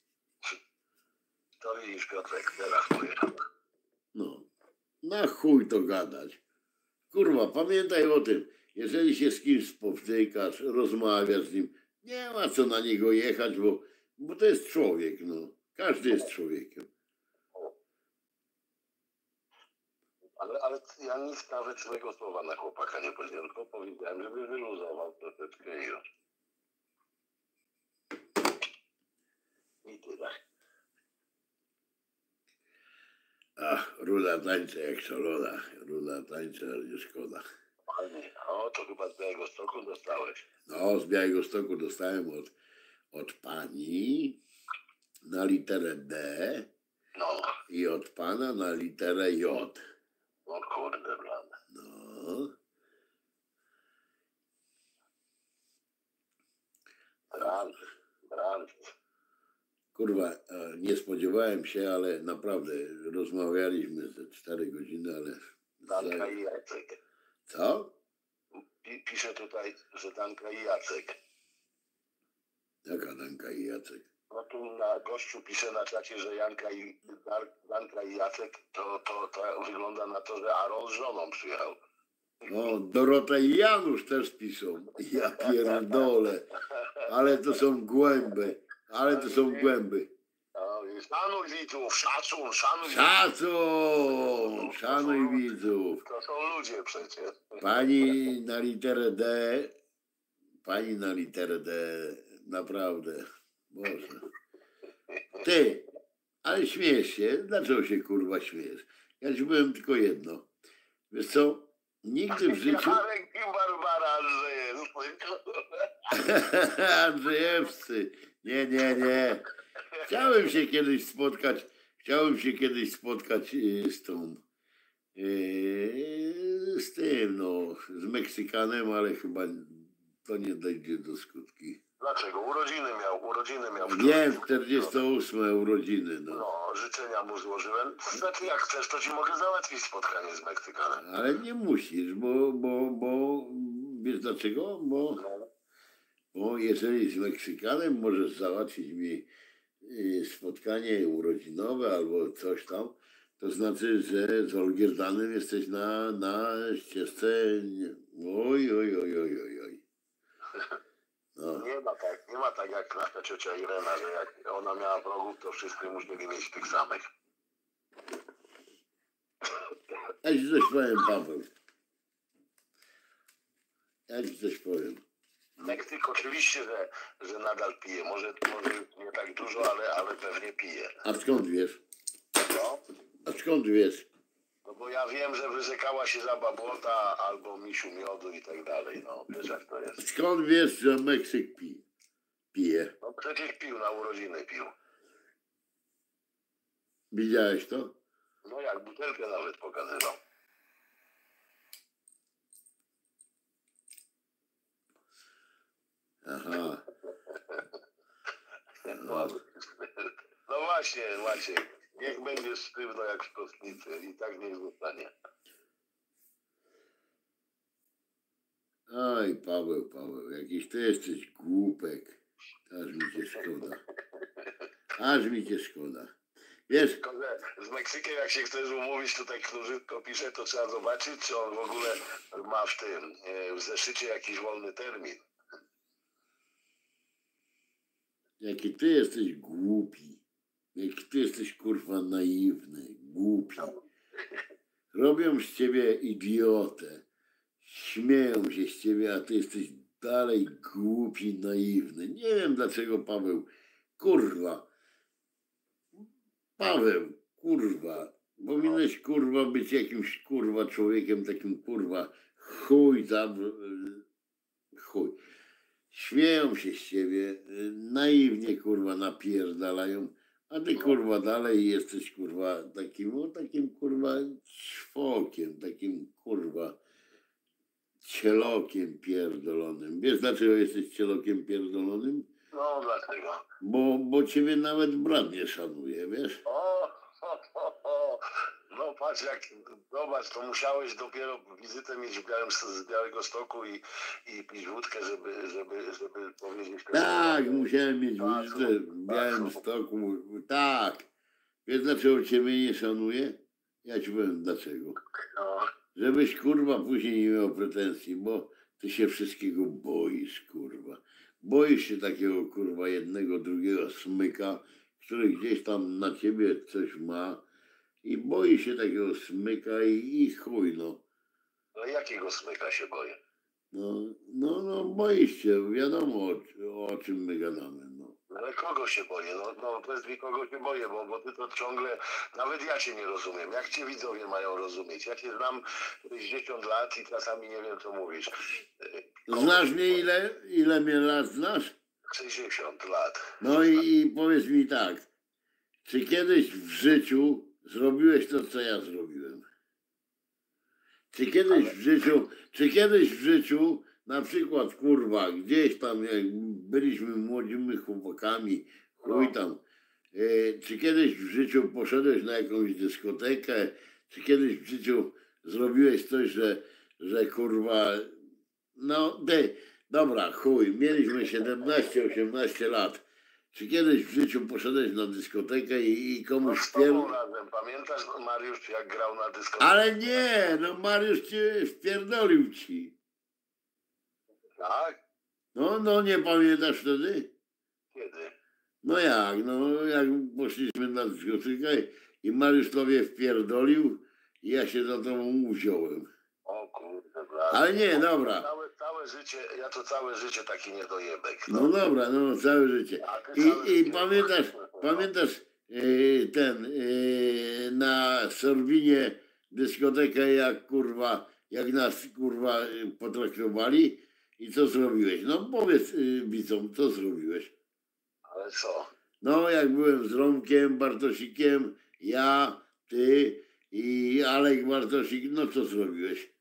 To widzisz, Piotrek, teraz pojechałem. No, na chuj to gadać. Kurwa, pamiętaj o tym, jeżeli się z kimś spotykasz, rozmawiasz z nim, nie ma co na niego jechać, bo, bo to jest człowiek, no. Każdy jest człowiekiem. Ale, ale ja nic nawet złego słowa na chłopaka nie powiedziałem, tylko powiedziałem, żeby wyluzował troszeczkę i już. I tyle. Ach, ruda tańca jak szalona. Ruda tańca, ale nie szkoda. Fajnie. O, to chyba z Białegostoku dostałeś. No, z Białegostoku dostałem od, od pani na literę D No, i od pana na literę J. no kurde, blady. No. Brand, brand. Kurwa, e, nie spodziewałem się, ale naprawdę rozmawialiśmy ze cztery godziny, ale... Danka i Jacek. Co? Pi- Pisze tutaj, że Danka i Jacek. Jaka Danka i Jacek? No tu na gościu pisze na czacie, że Janka i Dar- Danka i Jacek, to, to, to wygląda na to, że Aaron z żoną przyjechał. O, Dorota i Janusz też piszą. Ja pierdolę. Ale to są głęby. Ale to są głęby. No, i szanuj widzów, szacun, szanuj. Szacun! Szanuj widzów. To są ludzie przecież. Pani na literę D. Pani na literę D. Naprawdę. Boże. Ty, ale śmiejesz się. Dlaczego się kurwa śmiejesz? Ja ci powiem tylko jedno. Wiesz co? Nigdy w życiu... Jarek i Barbara Andrzejewski. Andrzejewscy. Nie, nie, nie. Chciałem się kiedyś spotkać, chciałem się kiedyś spotkać y, z tą, y, z tym, no, z Meksykanem, ale chyba to nie dojdzie do skutki. Dlaczego? Urodziny miał, urodziny miał. Wiem, czterdzieste ósme urodziny, no. No, życzenia mu złożyłem. Znaczy, jak chcesz, to ci mogę załatwić spotkanie z Meksykanem. Ale nie musisz, bo, bo, bo, wiesz dlaczego? Bo, No. bo jeżeli z Meksykanem możesz załatwić mi y, spotkanie urodzinowe albo coś tam, to znaczy, że z Olgierdanem jesteś na, na ścieżce, oj, oj, oj, oj, oj, oj. No. Nie ma tak, nie ma tak jak nasza ciocia Irena, że jak ona miała wrogów, to wszyscy musieli mieć tych samych. Ja ci coś powiem, Paweł. Ja ci coś powiem. Meksyk oczywiście, że, że nadal pije. Może, może nie tak dużo, ale, ale pewnie pije. A skąd wiesz? No, A skąd wiesz? no bo ja wiem, że wyrzekała się za babłota albo misiu miodu i tak dalej. No, wiesz jak to jest. Skąd wiesz, że Meksyk pi, pije? No przecież pił, na urodziny pił. Widziałeś to? No jak butelkę nawet pokazywał. Aha. No, no właśnie, Maciek. Niech będzie sztywno jak w kostnicy i tak niech zostanie. Oj, Paweł, Paweł, jakiś ty jesteś głupek. Aż mi cię szkoda. Aż mi cię szkoda. Wiesz, Tylko, że z Meksykiem jak się chcesz umówić, tutaj Knurzytko pisze, to trzeba zobaczyć, czy on w ogóle ma w tym, e, w zeszycie jakiś wolny termin. jaki ty jesteś głupi. Jaki ty jesteś kurwa naiwny, głupi. Robią z ciebie idiotę. Śmieją się z ciebie, a ty jesteś dalej głupi, naiwny. Nie wiem dlaczego, Paweł. Kurwa. Paweł, kurwa. Powinieneś kurwa być jakimś kurwa człowiekiem, takim kurwa chuj tam. Chuj. Śmieją się z ciebie, naiwnie kurwa napierdalają, A ty kurwa dalej jesteś kurwa takim, o takim kurwa czwokiem, takim kurwa cielokiem pierdolonym. Wiesz dlaczego jesteś cielokiem pierdolonym? No dlatego. Bo, bo ciebie nawet brat nie szanuje, wiesz? O, ho, ho, ho. No patrz jak, zobacz, to musiałeś dopiero wizytę mieć w Białym, z Białego Stoku i, i pić wódkę, żeby, żeby, żeby powiedzieć... Tak, musiałem mieć Tak, wizytę w Białym tak. Stoku. Tak. Wiesz dlaczego ciebie nie szanuje? Ja ci powiem dlaczego. No. Żebyś kurwa później nie miał pretensji, bo ty się wszystkiego boisz, kurwa. Boisz się takiego kurwa jednego, drugiego smyka, który gdzieś tam na ciebie coś ma i boisz się takiego smyka i, i chuj no. Ale jakiego smyka się boję? No, no, no boisz się, wiadomo o, o czym my gadamy, no. Ale kogo się boję? No, no powiedz mi, kogo się boję, bo, bo ty to ciągle, nawet ja cię nie rozumiem. Jak cię widzowie mają rozumieć? Ja cię znam sześćdziesiąt lat i czasami nie wiem, co mówisz. Kogo Znasz się mnie boję? ile, ile mnie lat znasz? sześćdziesiąt lat. No i, i powiedz mi tak, czy kiedyś w życiu zrobiłeś to, co ja zrobiłem? Czy kiedyś Ale- w życiu, czy kiedyś w życiu, na przykład, kurwa, gdzieś tam, jak byliśmy młodymi chłopakami, chuj No. tam, e, czy kiedyś w życiu poszedłeś na jakąś dyskotekę, czy kiedyś w życiu zrobiłeś coś, że, że kurwa, no, ty, dobra, chuj, mieliśmy siedemnaście osiemnaście lat. Czy kiedyś w życiu poszedłeś na dyskotekę i, i No komuś z tobą wpier... razem. Pamiętasz, Mariusz, jak grał na dyskotece? Ale nie, no Mariusz cię wpierdolił ci. Tak? No, no nie pamiętasz wtedy? Kiedy? No jak, no jak poszliśmy na dyskotekę i Mariusz tobie wpierdolił i ja się za tobą wziąłem. O kurde, brat. Ale nie, dobra. Całe, całe życie, ja to całe życie taki niedojebek. No dobra, no całe życie. A ty całe I, i życie- pamiętasz, pamiętasz e, ten e, na Sorbinie dyskotekę jak kurwa, jak nas kurwa e, potraktowali i co zrobiłeś? No powiedz y, widzom, co zrobiłeś? Ale co? No jak byłem z Romkiem, Bartosikiem, ja, ty i Alek Bartosik, no co zrobiłeś?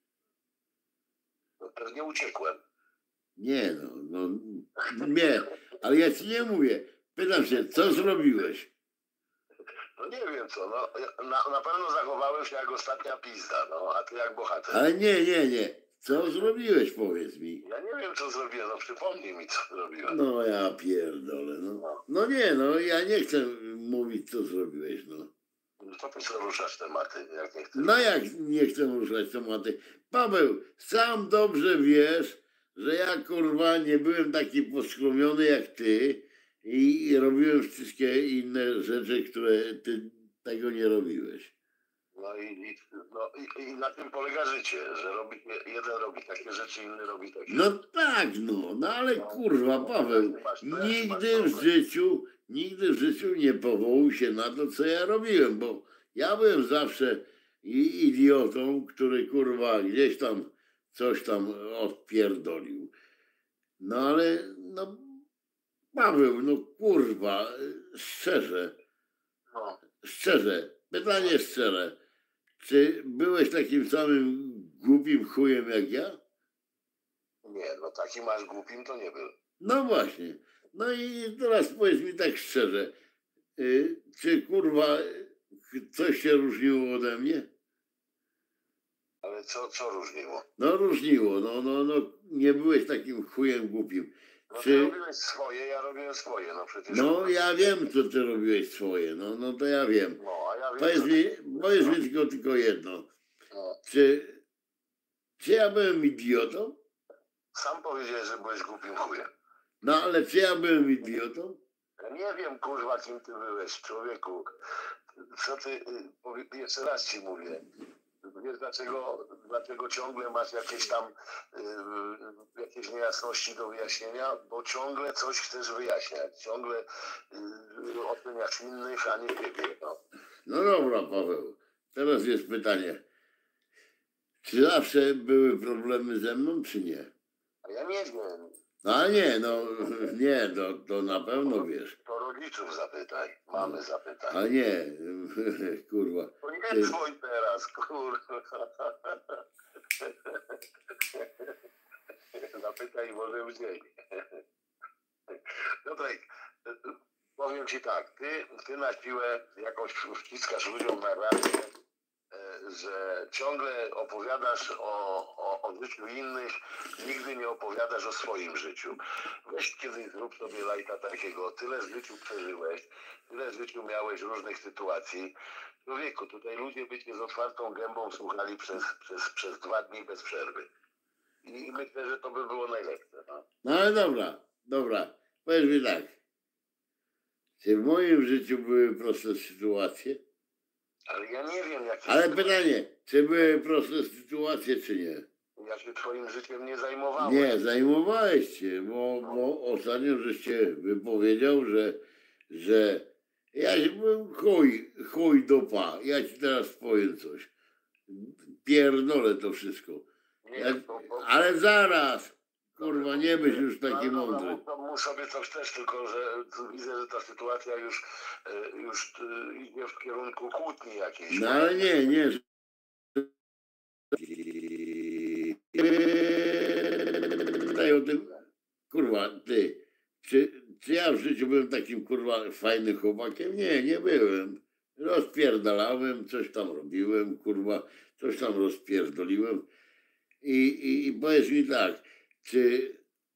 No pewnie uciekłem. Nie no, no nie, ale ja ci nie mówię. Pytam się, co zrobiłeś? No nie wiem co, no ja- na, na pewno zachowałem się jak ostatnia pizda, no a ty jak bohater. Ale nie, nie, nie. Co zrobiłeś, powiedz mi. Ja nie wiem co zrobiłem, no przypomnij mi co zrobiłem. No ja pierdolę, no. No nie, no ja nie chcę mówić, co zrobiłeś, no. No to po co ruszasz tematy, jak nie chcesz? No jak nie chcę ruszać tematy. Paweł, sam dobrze wiesz, że ja kurwa nie byłem taki poskromiony jak ty i, i robiłem wszystkie inne rzeczy, które ty tego nie robiłeś. No i, i, no, i, i na tym polega życie, że robi, jeden robi takie rzeczy, inny robi takie. No tak, no, no ale kurwa, Paweł, nigdy w życiu, nigdy w życiu nie powołuj się na to, co ja robiłem, bo ja byłem zawsze i idiotą, który kurwa gdzieś tam coś tam odpierdolił. No ale, no, Paweł, no kurwa, szczerze, No, szczerze, pytanie szczere, czy byłeś takim samym głupim chujem jak ja? nie, no taki masz głupim to nie był. No właśnie. No i teraz powiedz mi tak szczerze, y, czy kurwa y, coś się różniło ode mnie? Ale co, co różniło? No różniło, no, no, no nie byłeś takim chujem głupim. No ty Czy, robiłeś swoje, ja robiłem swoje, no przecież. no ja wiem, co ty robiłeś swoje, no, no to ja wiem. No, a ja wiem. Powiedz co- mi, powiedz mi tylko, tylko jedno, No, czy, czy ja byłem idiotą? sam powiedziałeś, że byłeś głupim chujem. No ale czy ja byłem idiotą? Ja nie wiem, kurwa, kim ty byłeś, człowieku. Co ty, y, powie- jeszcze raz ci mówię. Wiesz, dlaczego, dlaczego ciągle masz jakieś tam y, jakieś niejasności do wyjaśnienia? Bo ciągle coś chcesz wyjaśniać. Ciągle y, oceniasz innych, a nie siebie. No. No dobra, Paweł. Teraz jest pytanie. Czy zawsze były problemy ze mną, czy nie? A ja nie wiem. A nie, no nie, to, to na pewno wiesz. To rodziców zapytaj, mamy zapytaj. A nie, kurwa. To nie Ty, dzwoń teraz, kurwa. Zapytaj może w dzień. Piotrek, powiem ci tak, ty, ty na siłę jakoś wciskasz ludziom na rację, że ciągle opowiadasz o, o, o życiu innych, nigdy nie opowiadasz o swoim życiu. Weź kiedyś zrób sobie lajta takiego, tyle w życiu przeżyłeś, tyle w życiu miałeś różnych sytuacji. Człowieku, tutaj ludzie by cię z otwartą gębą słuchali przez, przez, przez dwa dni bez przerwy. I myślę, że to by było najlepsze. No, no ale dobra, dobra, powiedz mi tak. Czy w moim życiu były proste sytuacje? ale ja nie wiem, jakie... Ale pytanie, czy były proste sytuacje, czy nie? Ja się twoim życiem nie zajmowałem. Nie, zajmowałeś się, bo, bo ostatnio żeś się wypowiedział, że, że ja się byłem chuj, chuj dupa. Ja ci teraz powiem coś. Pierdolę to wszystko. Nie, Ja, to- to- ale zaraz, kurwa, nie być już taki No, dobra, mądry. mów- to mów sobie coś też, tylko że widzę, że ta sytuacja już, e, już e, idzie w kierunku kłótni jakiejś. No ale nie, nie. Daj o tym, kurwa, ty, czy, czy ja w życiu byłem takim, kurwa, fajnym chłopakiem? Nie, nie byłem. Rozpierdalałem, coś tam robiłem, kurwa, coś tam rozpierdoliłem. I, i, i powiedz mi tak, czy,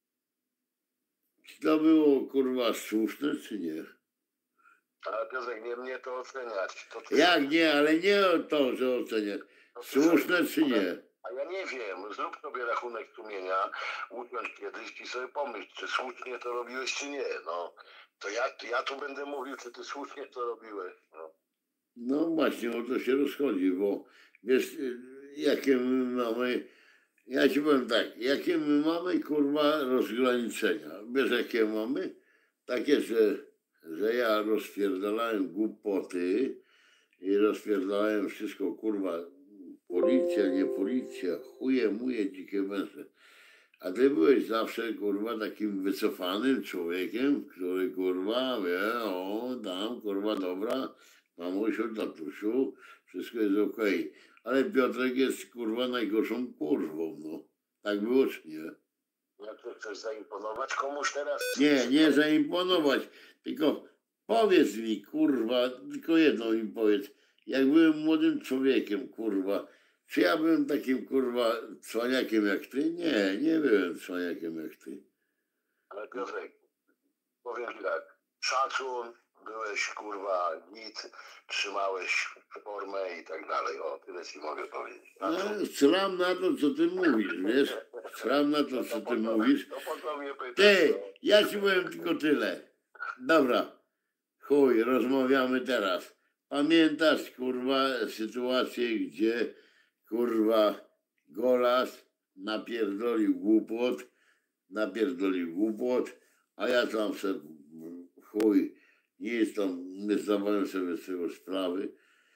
czy to było, kurwa, słuszne, czy nie? Ale Piotrek, nie mnie to oceniać. To ty, Jak nie, ale nie o to, że oceniać. to ty Słuszne, sobie- czy nie? A ja nie wiem, zrób sobie rachunek sumienia, usiądź kiedyś i sobie pomyśl, czy słusznie to robiłeś, czy nie. No, to ja, ja tu będę mówił, czy ty słusznie to robiłeś. No. No właśnie o to się rozchodzi, bo wiesz, y, jakie my mamy, ja ci powiem tak, jakie my mamy, kurwa, rozgraniczenia. Wiesz, jakie mamy? Takie, że, że ja rozpierdalałem głupoty i rozpierdalałem wszystko, kurwa, policja, nie policja, chuje, muje, dzikie węże. A ty byłeś zawsze, kurwa, takim wycofanym człowiekiem, który, kurwa, wie, o, tam, kurwa, dobra, mamusiu, tatusiu, wszystko jest okej. Ale Piotrek jest, kurwa, najgorszą kurwą, no. Tak było, czy nie? Jak ty chcesz zaimponować komuś teraz? Nie, nie zaimponować, tylko powiedz mi, kurwa, tylko jedno mi powiedz. Jak byłem młodym człowiekiem, kurwa, czy ja byłem takim, kurwa, cwaniakiem jak ty? Nie, nie byłem cwaniakiem jak ty. Ale Piotrek, powiem ci tak, szacun, byłeś kurwa git, trzymałeś formę i tak dalej. O, tyle ci mogę powiedzieć. A, Szacun. sram na to, co ty mówisz, wiesz? Sram na to, co To ty po co- mówisz. To po co mnie pytasz? Ty, no? ja ci powiem tylko tyle. Dobra, chuj, rozmawiamy teraz. Pamiętasz, kurwa, sytuację, gdzie, kurwa, Golas napierdolił głupot, napierdolił głupot, a ja tam se, chuj, nie jest tam, nie zdawałem sobie z tego sprawy.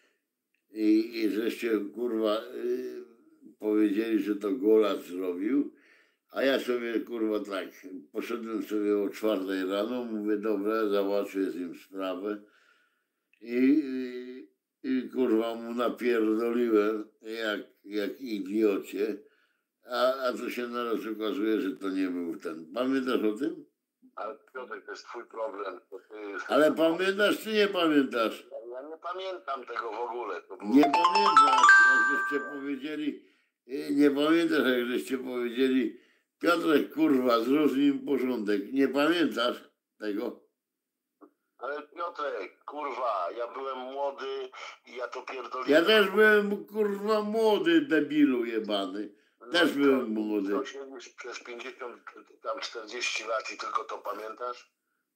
I, i żeście, kurwa, y, powiedzieli, że to Golas zrobił. A ja sobie, kurwa, tak, poszedłem sobie o czwartej rano, mówię, dobra, załatwię z nim sprawę. I, i, i kurwa, mu napierdoliłem, jak, jak idiocie. A, a to się naraz okazuje, że to nie był ten. Pamiętasz o tym? Ale Piotrek, to jest twój problem. To ty... Ale pamiętasz, czy nie pamiętasz? Ja nie pamiętam tego w ogóle. To było... Nie pamiętasz, jak żeście powiedzieli, y, nie pamiętasz, jak żeście powiedzieli, Piotrek, kurwa, zrób z nim porządek. Nie pamiętasz tego? Ale Piotrek, kurwa, ja byłem młody i ja to pierdoliłem. Ja też byłem, kurwa, młody, debilu jebany. Też No i byłem co, młody. co, siedzisz przez pięćdziesiąt, tam czterdzieści lat i tylko to pamiętasz?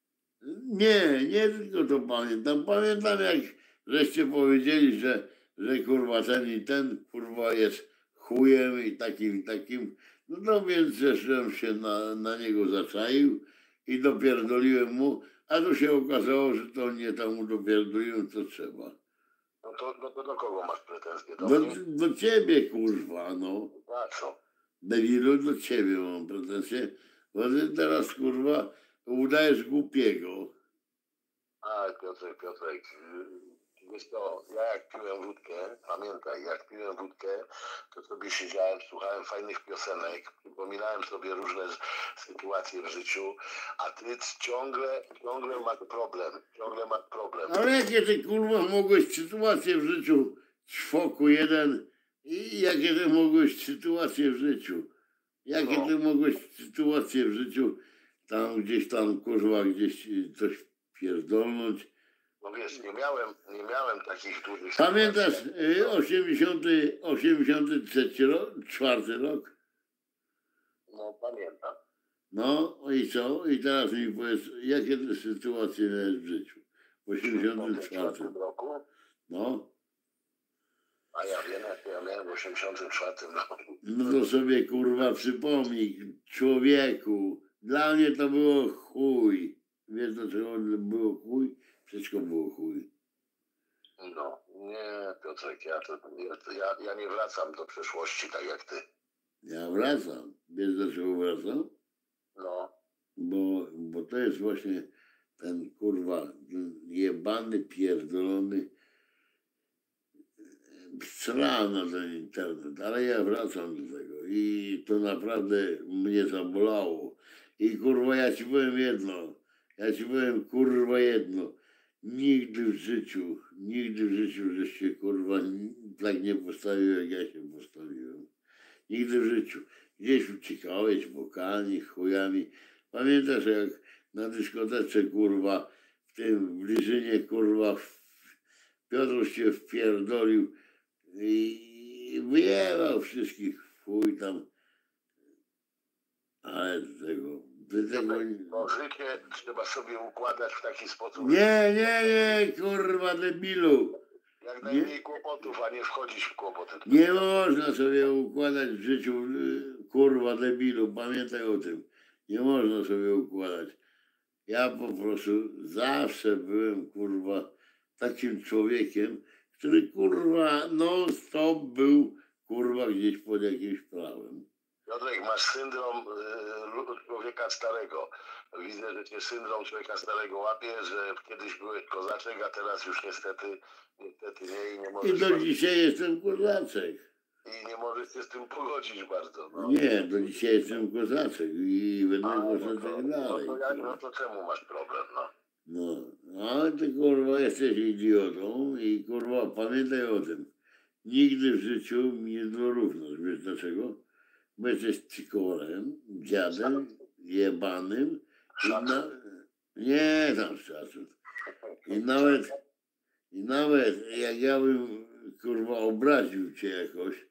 Nie, nie tylko to pamiętam. Pamiętam, jak żeście powiedzieli, że, że kurwa ten i ten, kurwa, jest chujem i takim i takim. No to więc żem się na, na niego zaczaił i dopierdoliłem mu, a tu się okazało, że to nie tam mu dopierdoliłem, co trzeba. No to, no to do kogo masz pretensje? Do Do, mnie? do ciebie, kurwa, no. Na co? Debilu, do ciebie mam pretensje, Bo ty teraz, kurwa, udajesz głupiego. A, Piotrek, Piotrek, yy, wiesz co, ja jak piłem wódkę, pamiętaj, jak piłem wódkę, to sobie siedziałem, słuchałem fajnych piosenek, przypominałem sobie różne z- sytuacje w życiu, a ty ciągle, ciągle masz problem, ciągle masz problem. Ale jakie ty, kurwa, mogłeś sytuacje w życiu, czwoku jeden, i jakie ty mogłeś sytuacje w życiu? Jakie No. ty mogłeś sytuacje w życiu, tam gdzieś tam, kurwa, gdzieś coś pierdolnąć? No wiesz, nie miałem, nie miałem takich dużych Pamiętasz sytuacji. y, osiemdziesiąty, osiemdziesiąty trzeci rok, czwarty rok? No pamiętam. No i co? I teraz mi powiedz, jakie ty sytuacje miałeś w życiu? W W osiemdziesiątym czwartym. osiemdziesiątym roku, No, a ja wiem, jak ja miałem w osiemdziesiątym czwartym roku. no to sobie, kurwa, przypomnij, człowieku, dla mnie to było chuj. Wiesz, dlaczego było chuj? Wszystko było chuj. No, nie, Piotrek, ja, to, ja, ja, ja nie wracam do przeszłości tak jak ty. Ja wracam. Wiesz, dlaczego wracam? No, Bo, bo to jest właśnie ten, kurwa, ten jebany, pierdolony sra na ten internet, ale ja wracam do tego i to naprawdę mnie zabolało. I kurwa, ja ci powiem jedno, ja ci powiem, kurwa, jedno, nigdy w życiu, nigdy w życiu, żeś się, kurwa, tak nie postawił, jak ja się postawiłem. Nigdy w życiu. Gdzieś uciekałeś bokami, chujami. Pamiętasz, jak na dyskotece, kurwa, w tym w Liżynie, kurwa, Piotruś się wpierdolił i wyjebał wszystkich w chuj tam. Ale tego, ty tego... bo życie trzeba sobie układać w taki sposób, Nie, nie, nie, kurwa, debilu. jak najmniej kłopotów, a nie wchodzić w kłopoty. Nie można sobie układać w życiu, y, kurwa, debilu, pamiętaj o tym. Nie można sobie układać. Ja po prostu zawsze byłem, kurwa, takim człowiekiem, który, kurwa, non stop był, kurwa, gdzieś pod jakimś prawem. Piotrek, masz syndrom y, człowieka starego. Widzę, że cię syndrom człowieka starego łapie, że kiedyś byłeś kozaczek, a teraz już niestety, niestety nie i nie I możesz... do dzisiaj jestem kozaczek. I nie możesz się z tym pogodzić bardzo. No. Nie, do dzisiaj jestem kozaczek i będę A, no kozaczek to, dalej. no, to jak, no to czemu masz problem, no? No, ale ty, kurwa, jesteś idiotą i, kurwa, pamiętaj o tym. Nigdy w życiu mi nie dorównasz. Wiesz dlaczego? Bo jesteś cykorem, dziadem, jebanym. I na... Nie tam szacun. I nawet, I nawet jak ja bym, kurwa, obraził cię jakoś,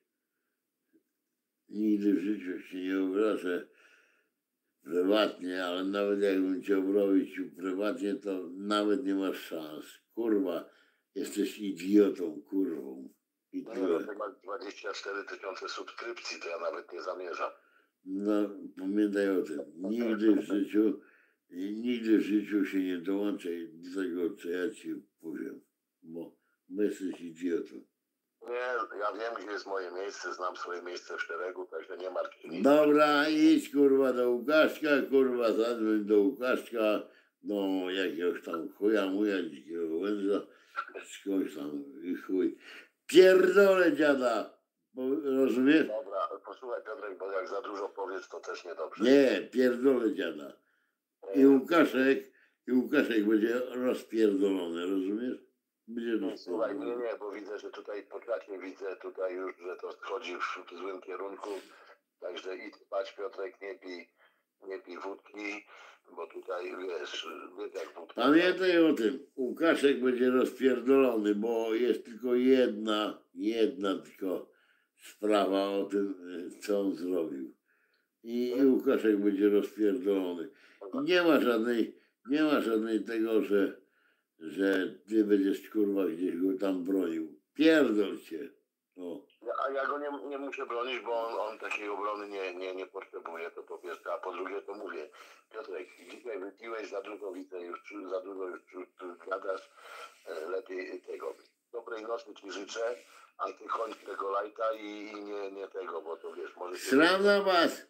nigdy w życiu się nie obrażę prywatnie, ale nawet jakbym cię obraził prywatnie, to nawet nie masz szans. Kurwa, jesteś idiotą, kurwą. I No nie, no ty masz dwadzieścia cztery tysiące subskrypcji, to ja nawet nie zamierzam. No, pamiętaj o tym. Nigdy w życiu, nigdy w życiu się nie dołączaj do tego, co ja ci powiem, bo, bo jesteś idiotą. Nie, ja wiem, gdzie jest moje miejsce, znam swoje miejsce w szeregu, także nie martw się. nic. Dobra, idź, kurwa, do Łukaszka, kurwa, zadzwoń do Łukaszka, do jakiegoś tam chuja, muja, dzikiego łędza, skądś tam, i chuj. Pierdolę dziada, bo, rozumiesz? Dobra, posłuchaj Piotrek, bo jak za dużo powiesz, to też niedobrze. Nie, pierdolę dziada. I Łukaszek, i Łukaszek będzie rozpierdolony, rozumiesz? Będzie No, słuchaj, nie, rozpierdolony. nie, bo widzę, że tutaj po czacie widzę tutaj już, że to schodzi w złym kierunku. Także idź spać, Piotrek, nie pij, nie pij wódki, bo tutaj wiesz, wiesz jak wódka. Pamiętaj o tym, Łukaszek będzie rozpierdolony, bo jest tylko jedna, jedna tylko sprawa o tym, co on zrobił. I, i Łukaszek będzie rozpierdolony. I nie ma żadnej, nie ma żadnej tego, że, że ty będziesz, kurwa, gdzieś go tam bronił. Pierdol cię. O. A ja go nie, nie muszę bronić, bo on, on takiej obrony nie, nie, nie potrzebuje, to po pierwsze, a po drugie to mówię, Piotrek, dzisiaj wypiłeś za dużo, widzę, już za dużo już, już, już gadasz, e, lepiej tego. Dobrej nocy ci życzę, a ty kończ tego lajta i, i nie, nie tego, bo to wiesz, może... Sram na was.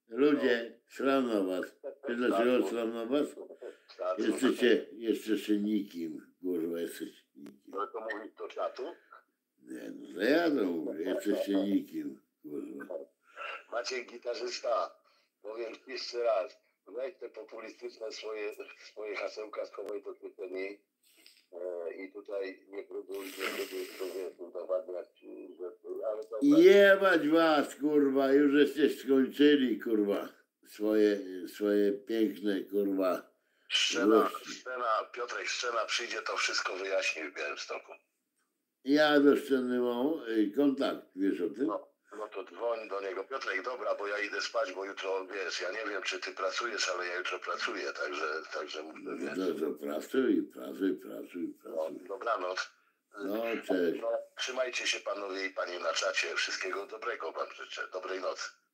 Ludzie, sram na was. Wiesz dlaczego sram na was? Jesteście jeszcze nikim, kurwa, jesteście nikim. Ale to mówić do czatu? Nie, no to ja to mówię, jesteście nikim, kurwa. Maciek gitarzysta, powiem jeszcze raz, weź te populistyczne swoje, swoje hasełka, schowaj do kieszeni e, i tutaj nie próbuj, nie próbuj sobie udowadniać, że... Ale dobra. Jebać was, kurwa, już żeście skończyli, kurwa, swoje, swoje piękne, kurwa. Szczena, Szczena, Piotrek Szczena przyjdzie, to wszystko wyjaśni w Białymstoku. Ja do Szczeny mam y, kontakt, wiesz o tym? No, no to dzwoń do niego. Piotrek, dobra, bo ja idę spać, bo jutro, wiesz, ja nie wiem, czy ty pracujesz, ale ja jutro pracuję, także, także muszę, wiesz. No to pracuj, pracuj, pracuj, No, pracuj. dobranoc. No, cześć. No, trzymajcie się panowie i panie na czacie. Wszystkiego dobrego wam życzę. Dobrej nocy.